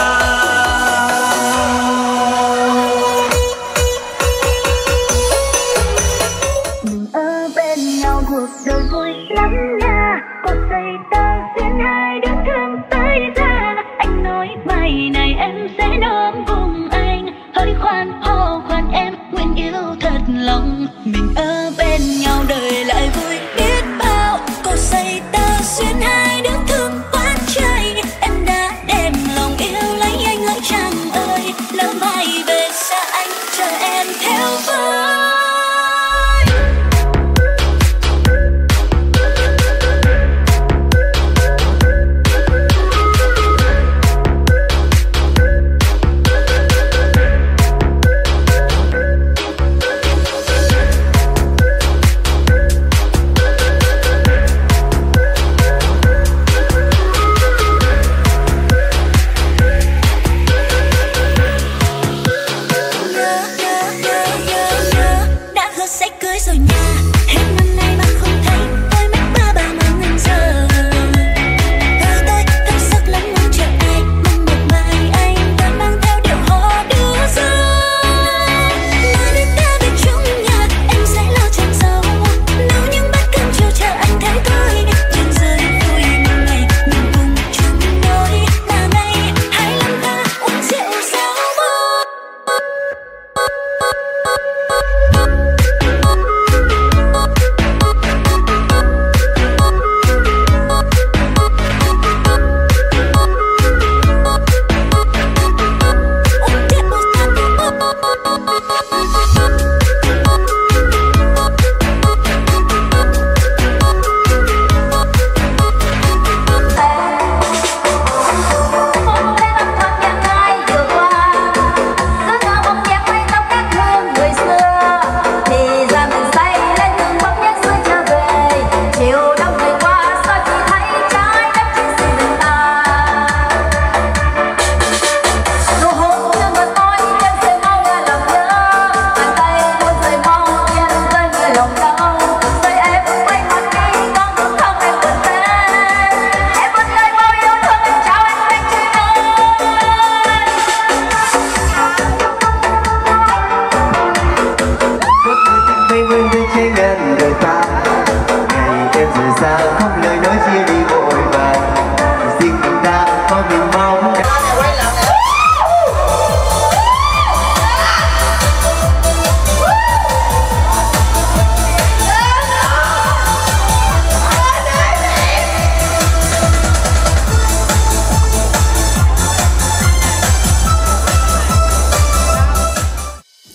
C: Mình ở bên nhau cuộc đời vui lắm nha, cuộc đời ta duyên hai đứa thương tới ra. Anh nói bài này em sẽ đón cùng anh, hơi khoan hô khoan em nguyện yêu thật lòng. Mình ở bên nhau đời lại vui biết bao, cuộc đời ta duyên hai đứa thương quá trời. Em đã đem lòng yêu lấy anh hỡi chàng ơi, lỡ mai về xa anh chờ em theo với.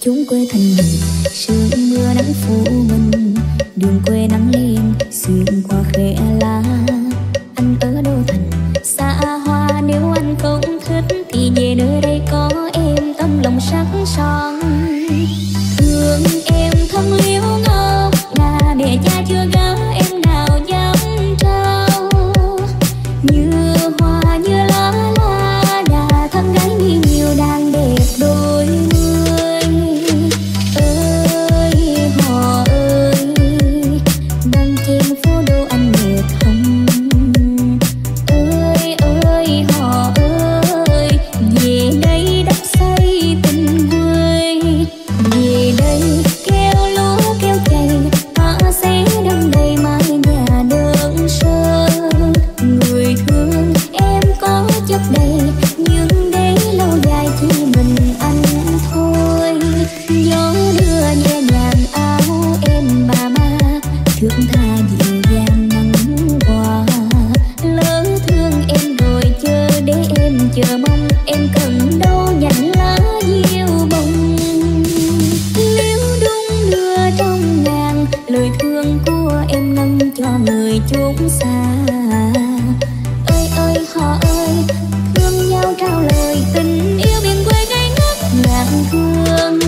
A: chốn quê thành bình, sương mưa nắng phủ mình, đường quê nắng lên xuyên qua khe lá. Anh ở đô thành xa hoa, nếu anh không thích thì về nơi đây có em tấm lòng sắc son. Thương em thân liễu ngọc ngà, mẹ cha chưa gả em nào dám trao. Như hoa như lá la đà, thân gái như nhiều đàn đẹp đôi mươi. Ơi họ ơi, đang trên phố đô anh mệt không. Ơi ơi họ ơi, về đây đắp xây tình quê. Về đây kêu lúa kêu cày, ta sẽ đong đầy mái nhà đơn sơ. Người thương em có chất đầy, nhưng để lâu dài chỉ mình anh thôi. Gió đưa nhẹ nhàng áo em bà ma, thước tha dịu dàng nắng qua. Lỡ thương em rồi chờ để em chờ mong, em cần đâu nhành lá diêu bông. Liễu đung đưa trong ngàn, lời thương của em nâng cho người chốn xa. Ơi ơi họ ơi, thương nhau trao lời tình yêu biển quê ngây ngất ngàn thương.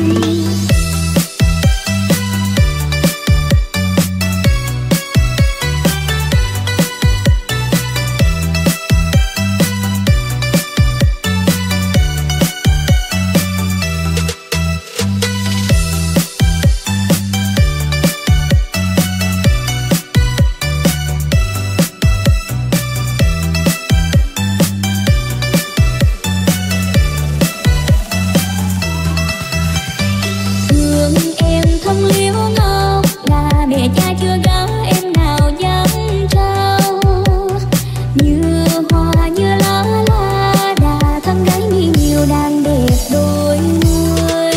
A: Thương em thân liễu ngọc ngà, mẹ cha chưa gả em nào dám trao. Như hoa như lá la đà, thân gái như nhiều đàn đẹp đôi mươi.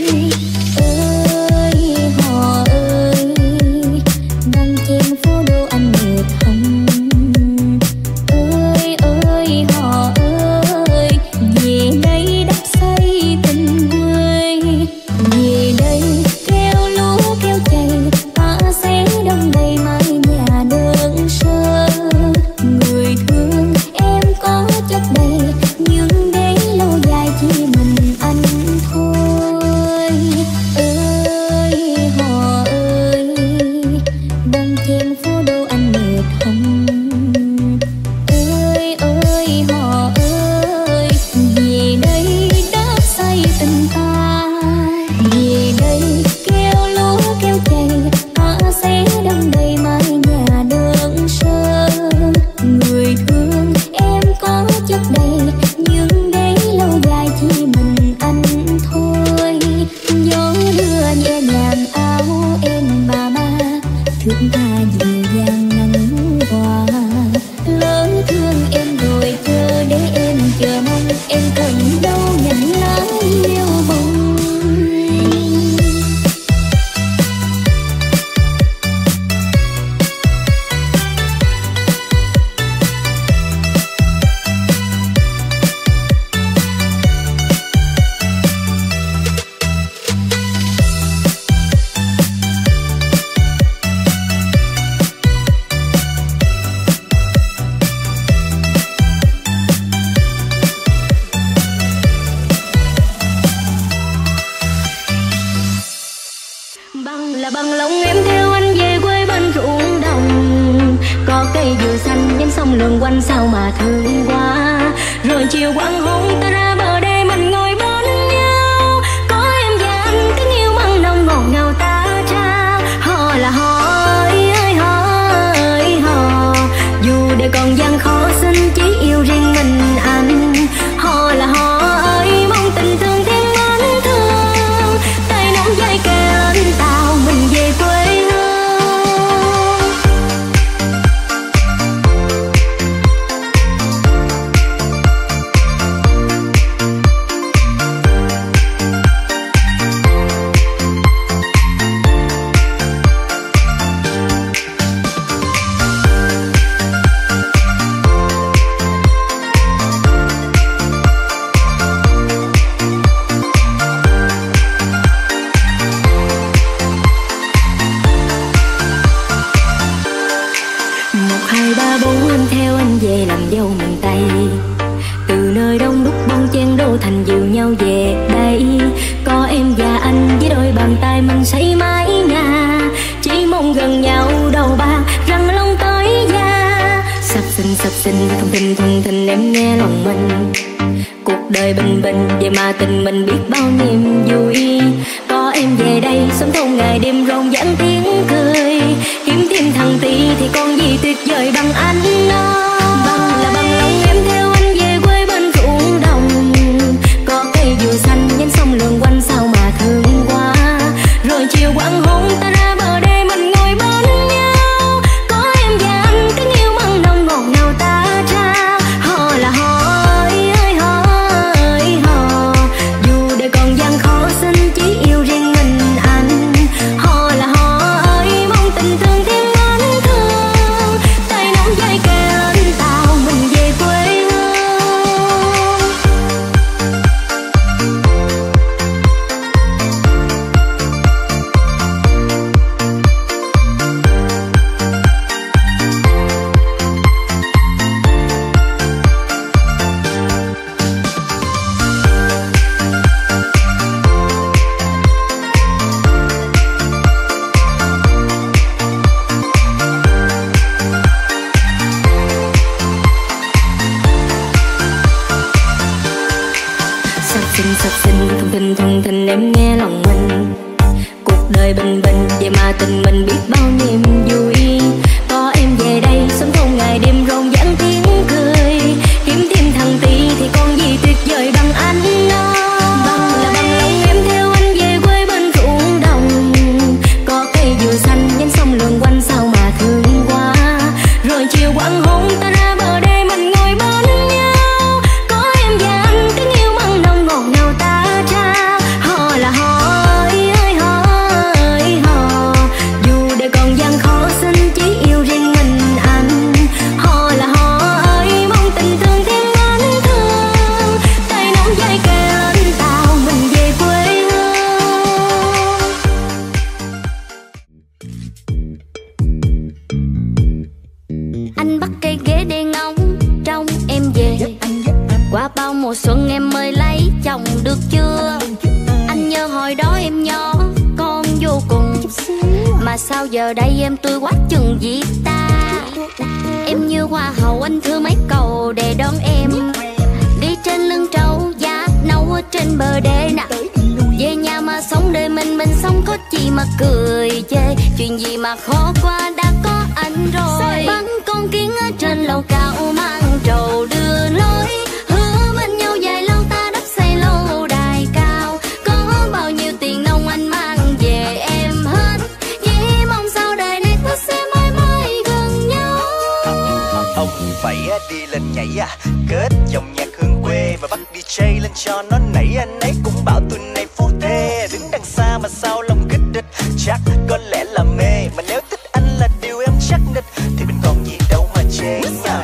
A: Ơi họ ơi, đang trên phố đô anh mệt không. Ơi ơi họ ơi, về đây đắp xây tình quê. Về đây kêu lúa kêu cày, ta sẽ đong đầy mái nhà đơn sơ. Người thương em có chất đầy, nhưng để lâu dài chỉ mình anh thôi. Ơi họ ơi, đang trên phố đô anh mệt không. Ơi ơi họ ơi, về đây đắp xây tình ta. Về đây kêu lúa kêu cày, ta sẽ đong đầy mái nhà đơn sơ. Người thương em có chất đầy, nhưng để lâu dài chỉ mình anh thôi. Gió đưa nhẹ nhàng áo em bà ma, thước tha dịu dàng nắng qua. Lỡ thương em rồi chờ để em chờ mong, em cần đâu nhành lá diêu bông. Bằng là bằng lòng em theo anh về quê bên ruộng đồng, có cây dừa xanh ven sông lượn quanh sao mà thương quá. Rồi chiều quang hôn ta ra bờ đê mình ngồi bên nhau, có em và anh tiếng yêu mặn nồng ngọt ngào ta trao. Họ là họ ơi họ ơi họ, dù đời còn gian khó xin chỉ yêu riêng mình anh. Họ là họ ơi, mong tình thương thêm mến thương, tay nắm vai kề anh tao mình về quê hương.
C: thành dìu nhau về đây. Có em và anh với đôi bàn tay mình xây mái nhà, chỉ mong gần nhau đầu ba răng long tới da. Sập sình thuần thình em nghe lòng mình. Cuộc đời bình bình vậy mà tình mình biết bao niềm vui. Có em về đây sống thôn ngày đêm rộn ràng tiếng cười. Kiếm thêm thằng Tý thì còn gì tuyệt vời bằng anh đó. Bằng là bằng lòng em theo anh về quê bên ruộng đồng. Có cây dừa xanh nhánh sông lượn quanh sao mà thương quá. Rồi chiều quang hôn ta ra bờ đê mình ngồi bên nhau. Có em và anh tiếng yêu mặn nồng ngọt ngào ta trao. Hò là hò ơi hò ơi hò. Dù đời còn gian khó xin chỉ yêu riêng mình anh. Hò là hò ơi mong tình thương thêm mến thương. Tay nắm dây kề tàu mình về quê hương. Sập sình thuần thình em nghe lòng mình. Cuộc đời bình bình vậy mà tình mình biết bao niềm vui. Có em về đây sống thôn ngày đêm rộn ràng tiếng cười. Kiếm thêm thằng Tý thì còn gì tuyệt vời bằng anh đó. Bằng là bằng lòng em theo anh về quê bên ruộng đồng. Có cây dừa xanh nhánh sông lượn quanh sao mà thương quá. Rồi chiều quang hôn ta ra bờ đê mình ngồi bên nhau. Có em và anh tiếng yêu mặn nồng ngọt ngào ta trao. Hò là hò ơi hò ơi hò. Dù đời còn gian khó xin chỉ yêu riêng mình anh. Hò là hò ơi mong tình thương thêm mến thương. Tay nắm dây kề tàu mình về quê hương. Anh bắt cây ghế để ngóng trông em về. Qua bao mùa xuân em mới lấy chồng được chưa? Anh nhớ hồi đó em nhỏ con vô cùng. Mà sao giờ đây em tươi quá chừng gì ta. Em như hoa hậu anh thưa mấy cầu để đón em. Đi trên lưng trâu giá nấu ở trên bờ đê nè. Về nhà mà sống đời mình sống có chi mà cười chê. Chuyện gì mà khó qua đã có anh rồi. Bắn con kiến ở trên lầu cao mang trầu đưa lối. Hứa bên nhau dài lâu ta đắp xây lâu đài cao. Có bao nhiêu tiền nông anh mang về em hết. Chỉ mong sau đời này ta sẽ mãi mãi gần nhau.
M: Ông phải đi lên nhảy kết dòng nhạc hương quê và bắt DJ lên cho nó nảy. Anh ấy cũng bảo tụi này phô thê. Đứng đằng xa mà sao lòng kích địch. Chắc có lẽ là mê. Mà nếu thích anh là điều em chắc địch thì mình còn gì đâu mà chê nhau.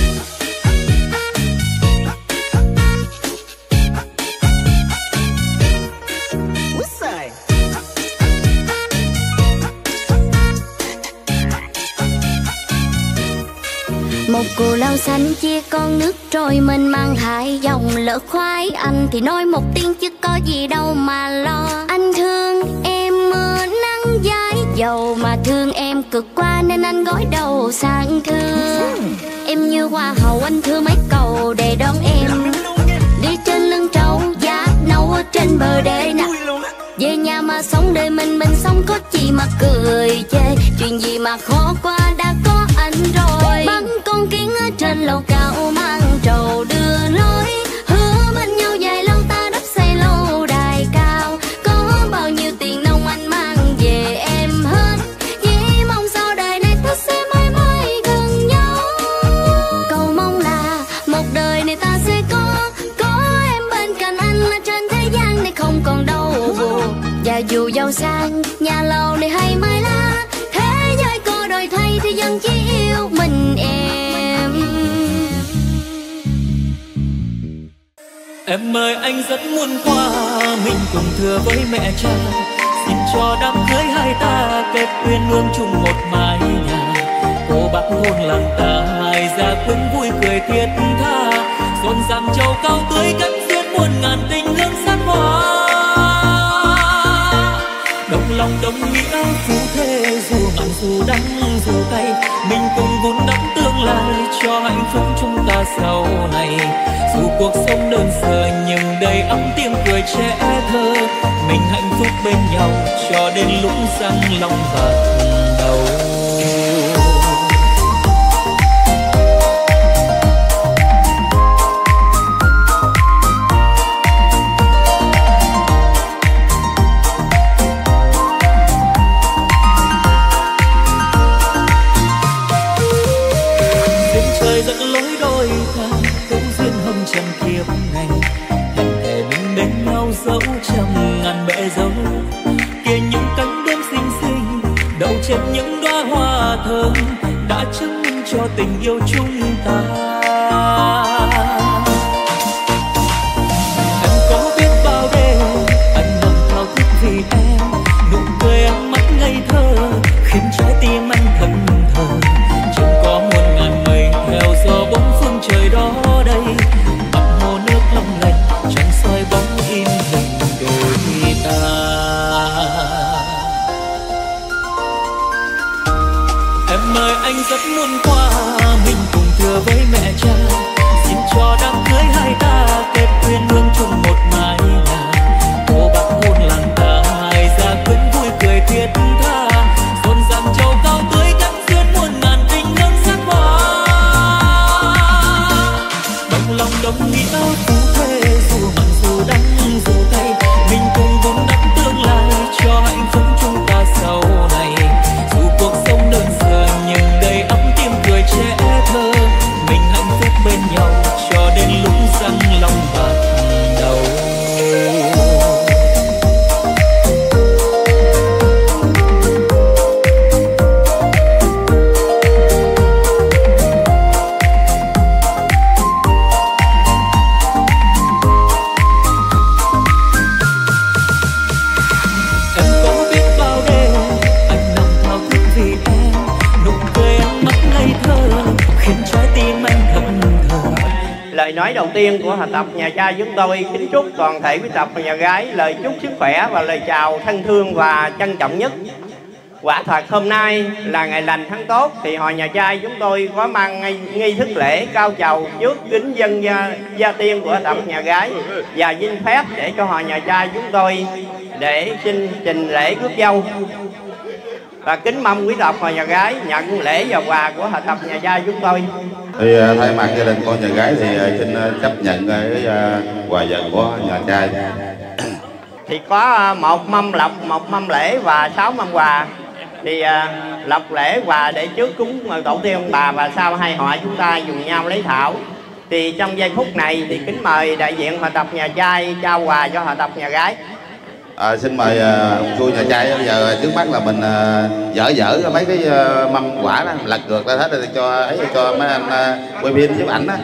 C: Một cù lao xanh chia con nước trôi mình mang hai dòng lỡ khoái. Anh thì nói một tiếng chứ có gì đâu mà lo. Anh thương em mưa nắng dãi dầu mà thương em cực quá nên anh gối đầu sang thương. Em như hoa hậu anh thưa mấy cầu để đón em. Đi trên lưng trâu giá nấu ở trên bờ đê nè. Về nhà mà sống đời mình sống có chi mà cười chê. Chuyện gì mà khó qua đã có anh rồi. Bắn con kiến ở trên lầu cao mang trầu đưa lối. Hứa bên nhau dài lâu ta đắp xây lâu đài cao. Có bao nhiêu tiền nông anh mang về em hết. Chỉ mong sau đời này ta sẽ mãi mãi gần nhau. Cầu mong là một đời này ta sẽ có em bên cạnh anh ở trên thế gian này không còn đau buồn. Và dù giàu sang nhà lầu này hay mai lá, thế giới có đổi thay thì vẫn chỉ yêu mình em.
K: Em ơi anh rất muốn qua mình cùng thưa với mẹ cha. Xin cho đám cưới hai ta kết uyên ương chung một mái nhà. Cô bác hôn làng ta hai gia quyến vui cười thiết tha. Rộn ràng châu cao tươi cắn duyên muôn muôn ngàn tình hương sắc hoa. Đồng lòng đồng nghĩa phú thế, dù mặn dù đắng dù cay, mình cùng vun đắp tương lai cho hạnh phúc chúng ta sau này. Dù cuộc sống đơn sơ nhưng đầy ấm tiếng cười trẻ thơ, mình hạnh phúc bên nhau cho đến lúc răng long bạc đầu. Trời dẫn lối đôi ta cũng duyên hồng trần kiếp này, hẹn thề mình bên nhau dẫu trăm ngàn bể dâu. Kia những cánh đêm xinh xinh đậu trên những đóa hoa thơm đã chứng minh cho tình yêu chúng ta. Em có biết bao đêm anh nằm thao thức vì em, nụ cười em mắt ngây thơ khiến trái tim anh thẫn thờ. Chẳng có muôn ngàn mây theo gió bóng phương trời đó đây, mặt hồ nước long lanh chẳng soi bóng in hình đôi ta. Em ơi anh rất muốn qua mình cùng thưa với mẹ cha, xin cho đám cưới hai ta kết duyên hương chung một mái nhà. Cô bác hôn làng ta hai gia quyến vui cười thiết tha, rộn ràng châu cao tươi gắn duyên muôn ngàn tình hương sắc hoa. Đồng lòng đồng nghĩa phú thế, dù mặn dù đắng dù cay, mình cùng vun đắp tương lai cho hạnh phúc chúng ta sau này. Dù cuộc sống đơn sơ nhưng đầy ấm tiếng cười trẻ thơ, mình hạnh phúc bên nhau cho đến lúc răng long bạc đầu.
N: Lời nói đầu tiên của hòa tập nhà trai chúng tôi kính chúc toàn thể quý tập và nhà gái lời chúc sức khỏe và lời chào thân thương và trân trọng nhất. Quả thật hôm nay là ngày lành tháng tốt, thì hội nhà trai chúng tôi có mang nghi thức lễ cao trầu trước kính dân gia tiên của tập nhà gái, và xin phép để cho hội nhà trai chúng tôi để xin trình lễ rước dâu. Và kính mong quý tộc và nhà gái nhận lễ và quà của hội tập nhà trai chúng tôi.
O: Thì thay mặt gia đình con nhà gái thì xin chấp nhận cái quà vật của nhà trai.
N: Thì có 1 mâm lộc, 1 mâm lễ và 6 mâm quà. Thì lộc lễ quà để trước cúng tổ tiên ông bà, và sau hai họ chúng ta dùng nhau lấy thảo. Thì trong giây phút này thì kính mời đại diện hội tập nhà trai trao quà cho hội tập nhà gái.
O: Xin mời ông cua nhà trai. Bây giờ trước mắt là mình dở mấy cái mâm quả đó, lật ngược ra hết để cho mấy anh quay phim giúp ảnh đó.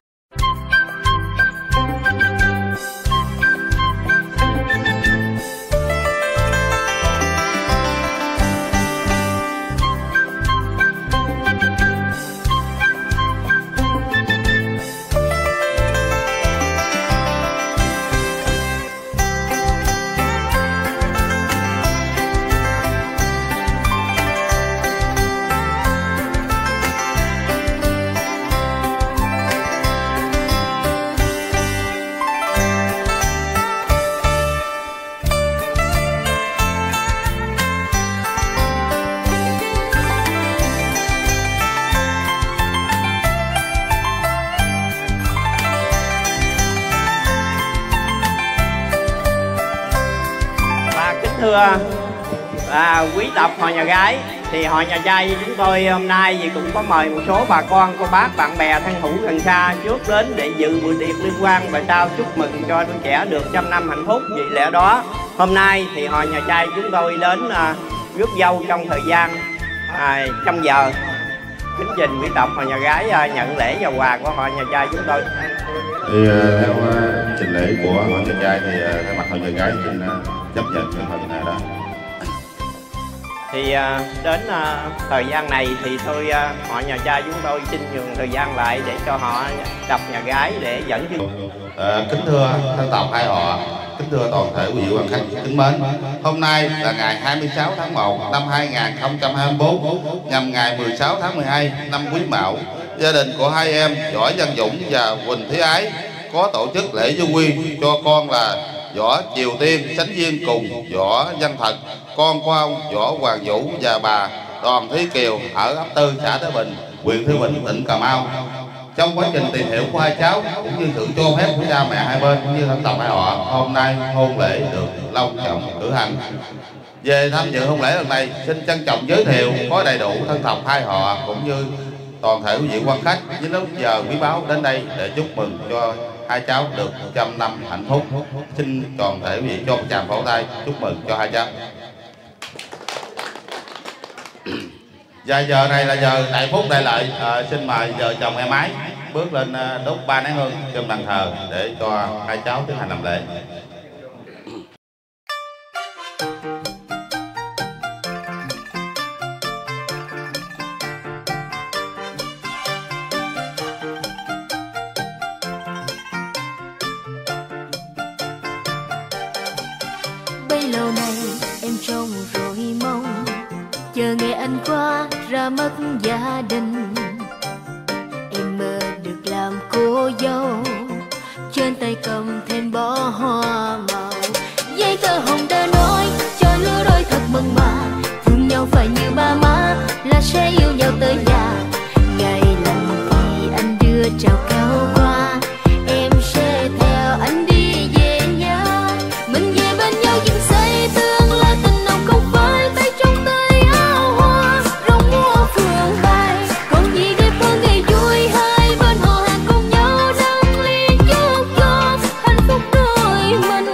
N: Thưa quý tộc hội nhà gái, thì hội nhà trai chúng tôi hôm nay thì cũng có mời một số bà con, cô bác, bạn bè thân hữu gần xa trước đến để dự buổi tiệc liên quan, và sau chúc mừng cho đôi trẻ được 100 năm hạnh phúc. Vì lẽ đó hôm nay thì hội nhà trai chúng tôi đến rước dâu trong thời gian 100 giờ. Kính trình quý tộc hội nhà gái nhận lễ và quà của hội nhà trai chúng tôi.
O: Thì theo trình lễ của hội nhà trai thì thay mặt hội nhà gái xin chấp nhận cái phần này đó.
N: Thì đến thời gian này thì họ nhà trai chúng tôi xin nhường thời gian lại để cho họ đọc nhà gái để dẫn chương.
O: Kính thưa thân tộc hai họ, kính thưa toàn thể quý vị quan khách kính mến, hôm nay là ngày 26 tháng 1 năm 2024, nhằm ngày 16 tháng 12 năm Quý Mão. Gia đình của hai em Võ Văn Dũng và Quỳnh Thúy Ái có tổ chức lễ du quy cho con là Võ Triều Tiên Sánh Duyên cùng Võ Văn Thật, con của ông Võ Hoàng Vũ và bà Đoàn Thúy Kiều ở ấp Tư, xã Thái Bình, huyện Thới Bình, tỉnh Cà Mau. Trong quá trình tìm hiểu của hai cháu cũng như sự cho phép của cha mẹ hai bên cũng như thân tộc hai họ, hôm nay hôn lễ được long trọng cử hành. Về tham dự hôn lễ lần này, xin trân trọng giới thiệu có đầy đủ thân tộc hai họ cũng như toàn thể quý vị quan khách với lúc giờ quý báu đến đây để chúc mừng cho hai cháu được 100 năm hạnh phúc. Xin toàn thể quý vị cho một tràng pháo tay chúc mừng cho hai cháu. Và giờ này là giờ đại phúc đại lợi, xin mời vợ chồng em Ái bước lên đốt 3 nén hương trong bàn thờ để cho hai cháu tiến hành làm lễ.
C: Bấy lâu nay em trông rồi mong, chờ ngày anh qua ra mất gia đình. Em mơ được làm cô dâu, trên tay cầm thêm bó hoa màu. Giấy tờ hồng đã nói cho lứa đôi thật mừng mà, thương nhau phải như ba má là sẽ yêu nhau tới già. Ngày lành thì anh đưa trao cao qua, em sẽ theo anh đi về nhà. Mình về bên nhau dựng xây tương lai tình nồng không phải tay trong tay áo hoa rong múa phượng bay. Còn gì đẹp hơn ngày vui hai bên họ hàng cùng nhau nâng ly chúc cho hạnh phúc đôi mình.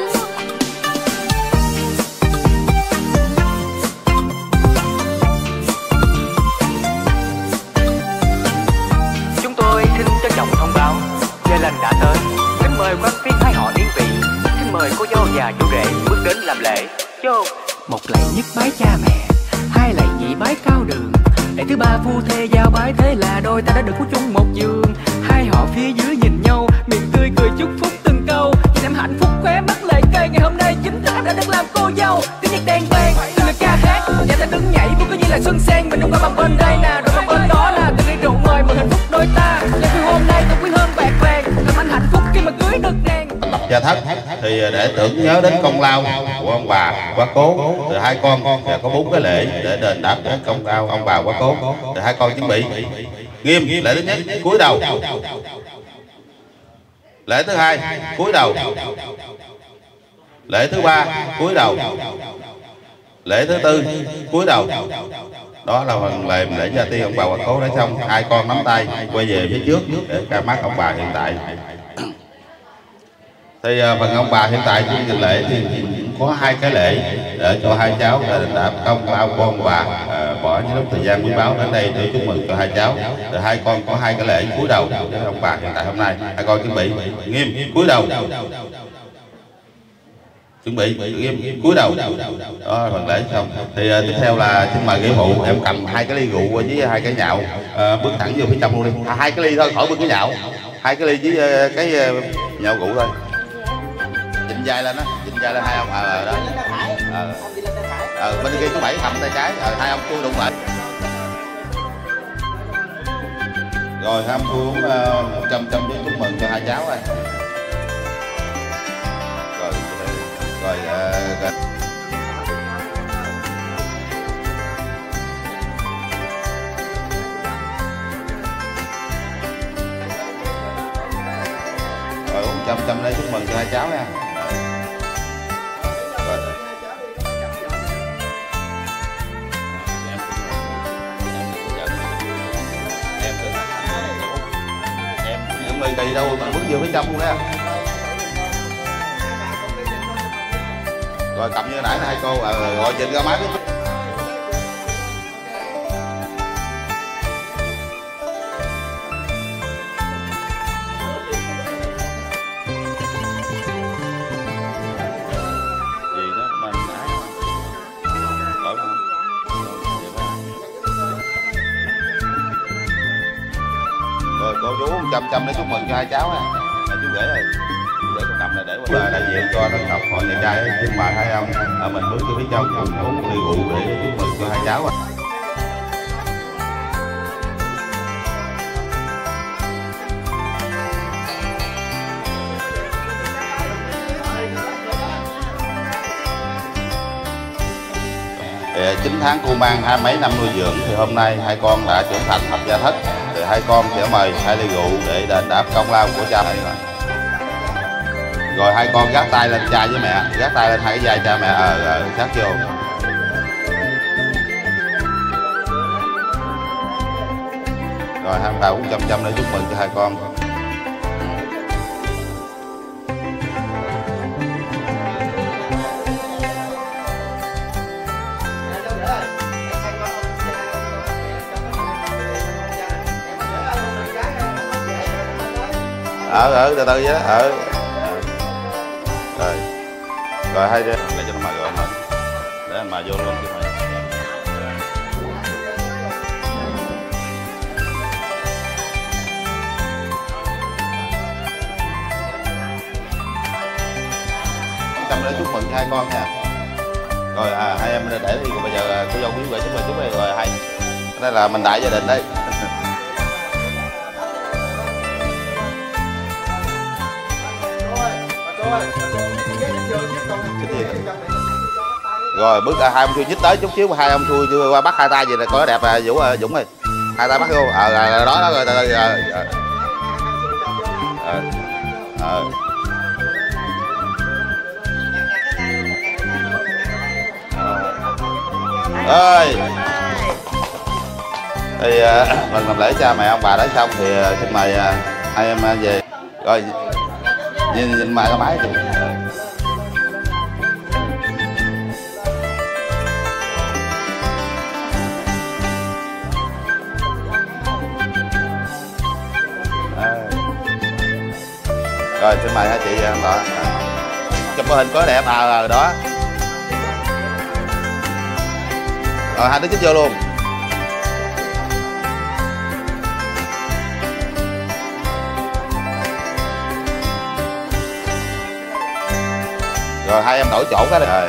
B: Chúng tôi xin trân trọng thông báo giờ lành đã tới. Kính mời quan viên hai họ yên vị, xin mời cô dâu và chú rể bước đến làm lễ. Vô. Một lạy nhất bái cha mẹ, hai lạy nhị bái cao đường, lạy thứ ba phu thê giao bái, thế là đôi ta đã được ngủ chung một giường. Hai họ phía dưới nhìn nhau, miệng tươi cười chúc phúc từng câu, nhìn em hạnh phúc khóe mắt lệ cây. Ngày hôm nay chính thức em đã được làm cô dâu. Tiếng nhạc đèn vang, tiếng lời ca hát, nhà ta đứng nhảy vui cứ như là xuân sen. Mình đúng qua bằng bên đây nè, rồi bằng bên đó là từng ly rượu mời mừng hạnh phúc đôi ta. Ngày vui hôm nay thật quý hơn bạc vàng, làm anh hạnh phúc khi mà cưới được nàng.
O: Và thất thì để tưởng nhớ đến công lao của ông bà quá cố, từ hai con và có 4 cái lễ để đền đáp đến công lao ông bà quá cố. Từ hai con chuẩn bị nghiêm. Lễ thứ nhất cúi đầu, lễ thứ hai cúi đầu, lễ thứ ba cúi đầu, lễ thứ tư cúi đầu. Đó là phần lễ gia tiên ông bà quá cố. Đã xong, hai con nắm tay quay về phía trước để ca mắt ông bà hiện tại. Thì phần ông bà hiện tại chương trình lễ thì có 2 cái lễ để cho hai cháu đền đáp công lao của ông bà, bỏ những lúc thời gian quý báu đến đây để chúc mừng cho hai cháu. Rồi hai con có 2 cái lễ cúi đầu để ông bà hiện tại hôm nay. Hai con chuẩn bị nghiêm cúi đầu, chuẩn bị nghiêm cúi đầu. Đó phần lễ xong. Thì tiếp theo là xin mời nghĩa phụ em cầm 2 cái ly rượu với 2 cái nhạo, bước thẳng vô phía trong luôn đi. 2 cái ly thôi, khỏi bước cái nhạo. 2 cái ly với cái nhạo rượu thôi. Dịnh vai lên đó, dịnh vai lên hai ông đó. Bên kia số 7 cầm tay trái, hai ông cua đụng lại. Rồi hai ông cua uống 100 với chúc mừng cho hai cháu rồi. Rồi uống 100 để chúc mừng cho hai cháu nha. Em người kỳ đâu mà bước vô phía trong luôn đó. Rồi cầm như nãy hai cô gọi chỉnh ra máy. Gì đó mình nãy. 100 để chúc mừng cho hai cháu ha. Chú rể ơi, chú rể con cầm này để qua đại diện cho tân tộc hội nhà trai xin mời hai ông mình bước vô phía trong cùng uống một ly rượu để chúc mừng cho hai cháu. Thì 9 tháng cô mang 20 mấy năm nuôi dưỡng thì hôm nay hai con đã trưởng thành lập gia thất, thì hai con sẽ mời 2 ly rượu để đền đáp công lao của cha mẹ. Rồi hai con gác tay lên cha với mẹ, gác tay lên hai cái vai cha mẹ, sát vô. Rồi hai bà uống chăm để chúc mừng cho hai con. Từ từ vậy đó. Rồi hai để cho nó mà rồi mình để anh mà vô luôn chứ mày. Cầm để chúc mừng hai con nha. Rồi hai em để đi, bây giờ cô dâu quý về chúc mừng rồi hai. Đây là mình đại gia đình đây. Rồi bước hai ông Thui nhích tới chút xíu, hai ông Thui chưa qua bắt hai tay gì là có đẹp là Dũng ơi, hai tay bắt vô, đó rồi ơi. Thì mình làm lễ cha mẹ ông bà đã xong thì xin mời hai em về. Rồi nhìn mày cái máy kìa. Rồi xin mời hai chị đó. Chụp cái hình có đẹp đó. Rồi hai đứa chích vô luôn. Rồi hai em đổi chỗ cái này.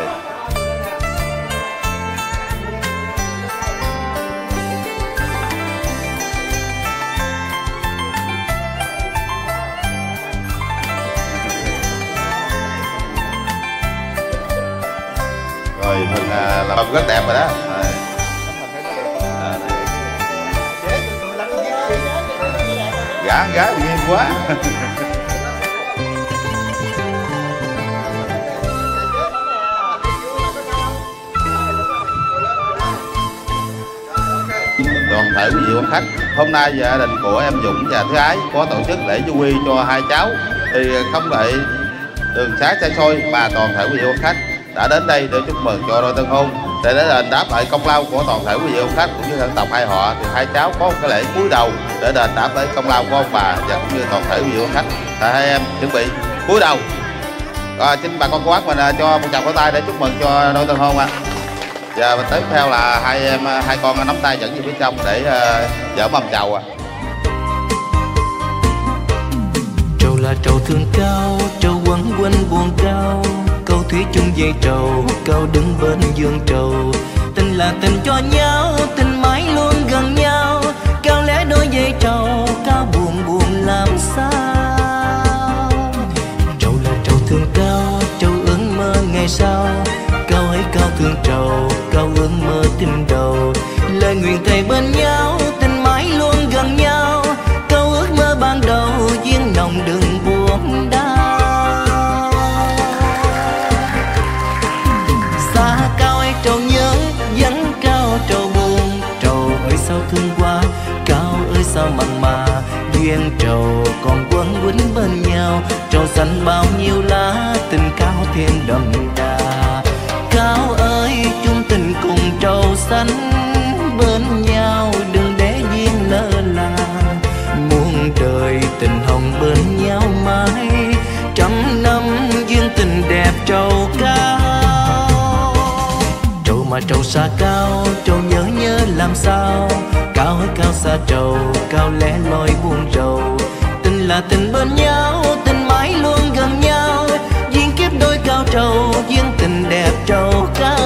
O: Rồi mình làm rất đẹp rồi đó. Gã nghiêng quá. Toàn thể quý vị quan khách, hôm nay gia đình của em Dũng và Thứ Ái có tổ chức lễ vui cho hai cháu, thì không đợi đường xá xa xôi mà toàn thể quý vị quan khách đã đến đây để chúc mừng cho đôi tân hôn, để đền đáp lại công lao của toàn thể quý vị quan khách cũng như thân tộc hai họ. Thì hai cháu có một cái lễ cúi đầu để đền đáp lại công lao của ông bà và cũng như toàn thể quý vị quan khách. Hai em chuẩn bị cúi đầu. Rồi xin bà con cô bác mình cho một tràng pháo tay để chúc mừng cho đôi tân hôn ạ. Và tiếp theo là hai con nắm tay dẫn về phía trong để dỡ mâm chầu ạ.
K: Trầu là trầu thương cao, trầu quấn quanh buồn cao, câu thủy chung dây trầu, câu đứng bên giường trầu. Tình là tình cho nhau, tình mãi luôn gần nhau, cao lẽ đôi dây trầu, cao buồn buồn làm sao. Trầu là trầu thương cao, trầu ước mơ ngày sau, cao hãy cao thương trầu, cao ước mơ tình đầu. Lời nguyện thề bên nhau, tình mãi luôn gần nhau, câu ước mơ ban đầu duyên nồng đừng buồn đau. Xa cao ấy trầu nhớ, vẫn cao trầu buồn, trầu ơi sao thương quá, cao ơi sao mặn mà. Duyên trầu còn quấn quýnh bên nhau, trầu xanh bao nhiêu lá, tình cao thêm đậm đà. Cao ơi chung tình cùng trầu xanh bên nhau, đừng để duyên lỡ làng. Muôn đời tình hồng bên nhau mãi, trăm năm duyên tình đẹp trầu cao. Trầu mà trầu xa cao, trầu nhớ làm sao, cao ơi cao xa trầu, cao lẽ loi buông trầu. là tình bên nhau, tình mãi luôn gần nhau, duyên kiếp đôi cao trầu, duyên tình đẹp trầu cao.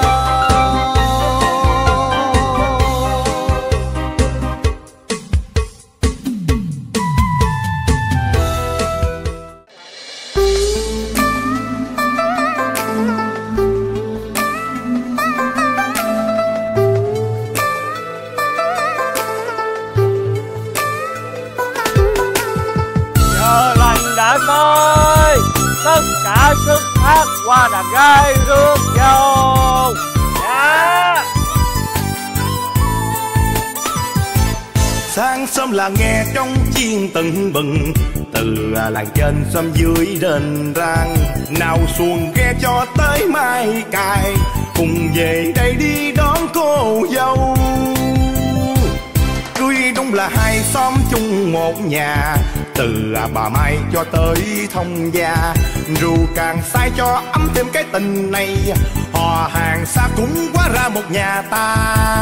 P: Ơi, tất cả xuất phát qua đàn gái rước dâu. Dạ.
H: Sáng sớm là nghe trong chiên tưng bừng, từ làng trên xóm dưới đền rang, nào xuồng ghe cho tới mai cài, cùng về đây đi đón cô dâu. Cưới đúng là hai xóm chung một nhà, từ bà Mai cho tới thông gia, rượu càng say cho ấm thêm cái tình này, họ hàng xa cũng quá ra một nhà ta.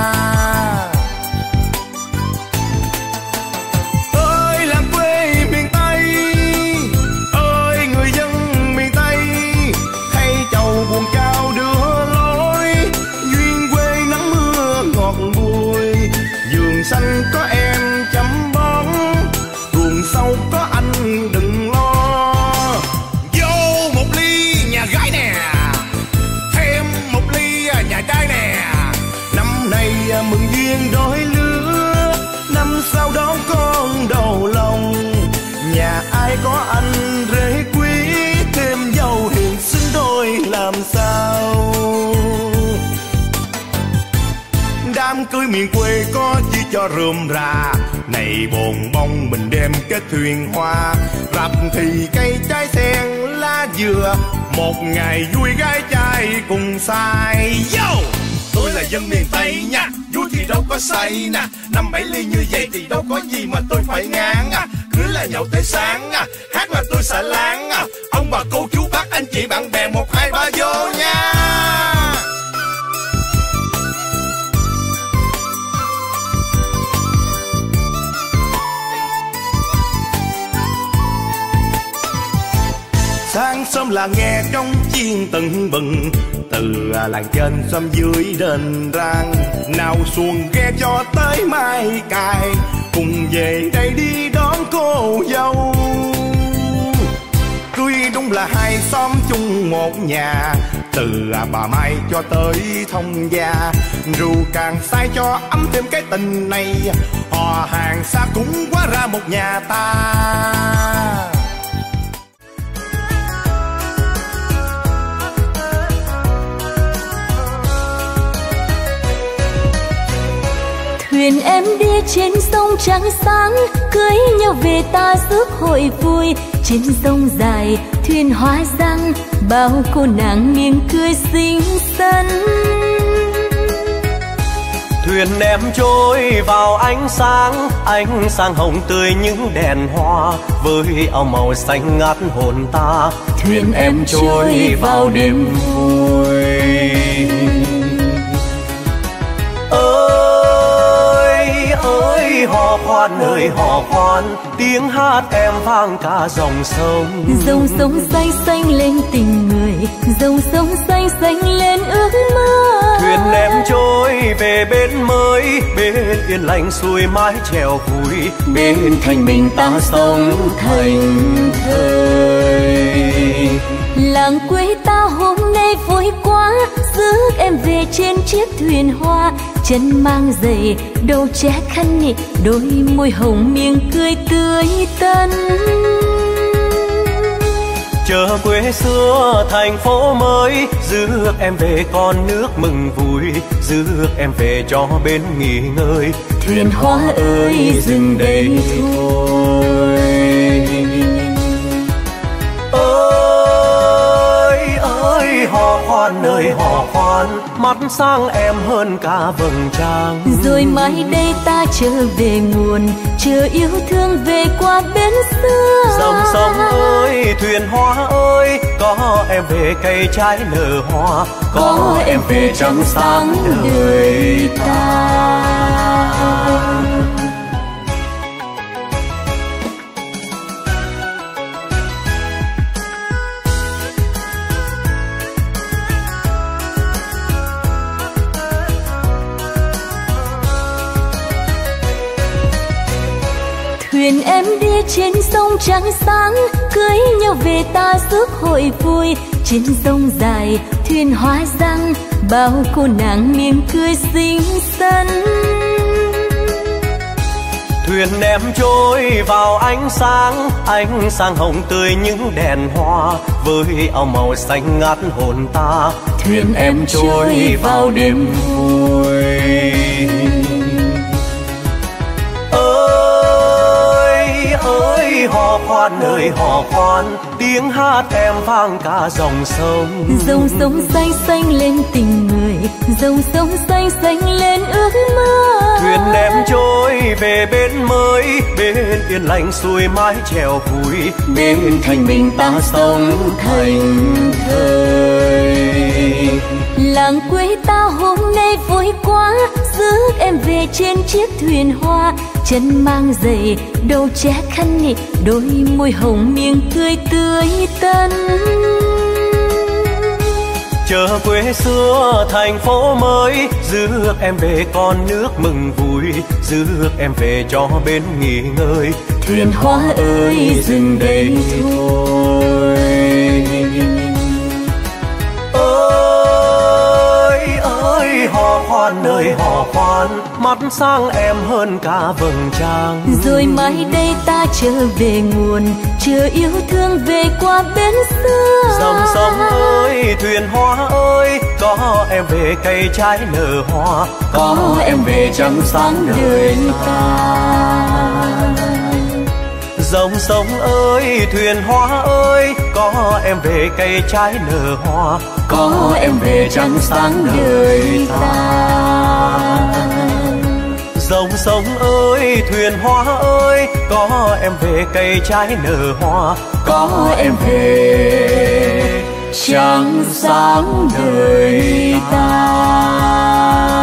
H: Ơi làng quê miền Tây, ơi người dân miền Tây, hay chầu buồn cao đưa lối, duyên quê nắng mưa ngọt bùi, vườn xanh có em chăm bón, ruộng sâu có anh đừng lo. Vô một ly nhà gái nè, thêm một ly nhà trai nè, năm nay mừng duyên đôi lứa, năm sau đó con đầu lòng, nhà ai có anh rể quý, thêm dâu hiền xứng đôi làm sao. Đám cưới miền quê có chi cho rườm rà, này bồn bông mình đem kết thuyền hoa, rạp thì cây trái sen lá dừa, một ngày vui gái trai cùng say. Yo! Tôi là dân miền Tây nha, vui thì đâu có say nè, năm bảy ly như vậy thì đâu có gì mà tôi phải ngán. Cưới là nhậu tới sáng, hát là tôi xả láng, ông bà cô chú bác anh chị bạn bè 1 2 3 vô nha. Sáng sớm là nghe trong chiên tưng bừng, từ làng trên xóm dưới đền rang, nào xuồng ghe cho tới mai cài, cùng về đây đi đón cô dâu. Cưới đúng là hai xóm chung một nhà, từ bà Mai cho tới thông gia, rượu càng say cho ấm thêm cái tình này, họ hàng xa cũng quá ra một nhà ta.
C: Thuyền em đi trên sông trắng sáng, cưới nhau về ta rước hội vui. Trên sông dài thuyền hoa răng, bao cô nàng miệng cười xinh xắn.
K: Thuyền em trôi vào ánh sáng hồng tươi những đèn hoa, với áo màu xanh ngát hồn ta.
C: Thuyền em trôi vào đêm vui.
K: Ơi hò khoan ơi hò khoan, tiếng hát em vang cả dòng sông.
C: Dòng sông xanh xanh lên tình người, dòng sông xanh xanh lên ước mơ.
K: Thuyền em trôi về bên mới, bên yên lành xuôi mái chèo vui,
C: bên thanh bình ta sống thành thơi. Làng quê ta hôm nay vui quá, rước em về trên chiếc thuyền hoa. Chân mang giày, đầu che khăn nhị, đôi môi hồng miệng cười tươi tắn.
K: Chờ quê xưa thành phố mới, rước em về con nước mừng vui, rước em về cho bên nghỉ ngơi.
C: Thuyền hoa ơi dừng đây thôi.
K: Ơi hò khoan ơi hò khoan, mắt sang em hơn cả vầng trăng.
C: Rồi mai đây ta trở về nguồn, chờ yêu thương về qua bến xưa.
K: Dòng sông ơi thuyền hoa ơi, có em về cây trái nở hoa,
C: có em về trong sáng đời ta. thuyền em đi trên sông trắng sáng, cưới nhau về ta rước hội vui. Trên sông dài thuyền hoa răng, bao cô nàng miệng cười xinh xắn.
Q: Thuyền em trôi vào ánh sáng hồng tươi những đèn hoa, với áo màu xanh ngát hồn ta. Thuyền em trôi vào đêm vui. Ơi hò khoan ơi hò khoan, tiếng hát em vang cả dòng sông.
C: Dòng sông xanh xanh lên tình người, dòng sông xanh xanh lên ước mơ.
Q: Thuyền em trôi về bên mới, bên yên lành xuôi mái chèo vui, bên thanh bình ta sống thành thơi.
C: Làng quê ta hôm nay vui quá, rước em về trên chiếc thuyền hoa. Chân mang giày, đầu che khăn nị, đôi môi hồng miệng cười tươi tắn.
Q: Chờ quê xưa thành phố mới, rước em về con nước mừng vui, rước em về cho bên nghỉ ngơi.
C: Thuyền hoa ơi dừng đây thôi.
Q: Ơi hò khoan ơi hò khoan, mắt sang em hơn cả vầng trăng.
C: Rồi mai đây ta trở về nguồn, chờ yêu thương về qua bến xưa.
Q: Dòng sông ơi thuyền hoa ơi, có em về cây trái nở hoa,
C: có em về trăng sáng đời ta.
Q: Dòng sông ơi thuyền hoa ơi, có em về cây trái nở hoa,
C: có em về trăng sáng đời ta.
Q: Dòng sông ơi thuyền hoa ơi, có em về cây trái nở hoa,
C: có em về trăng sáng đời ta.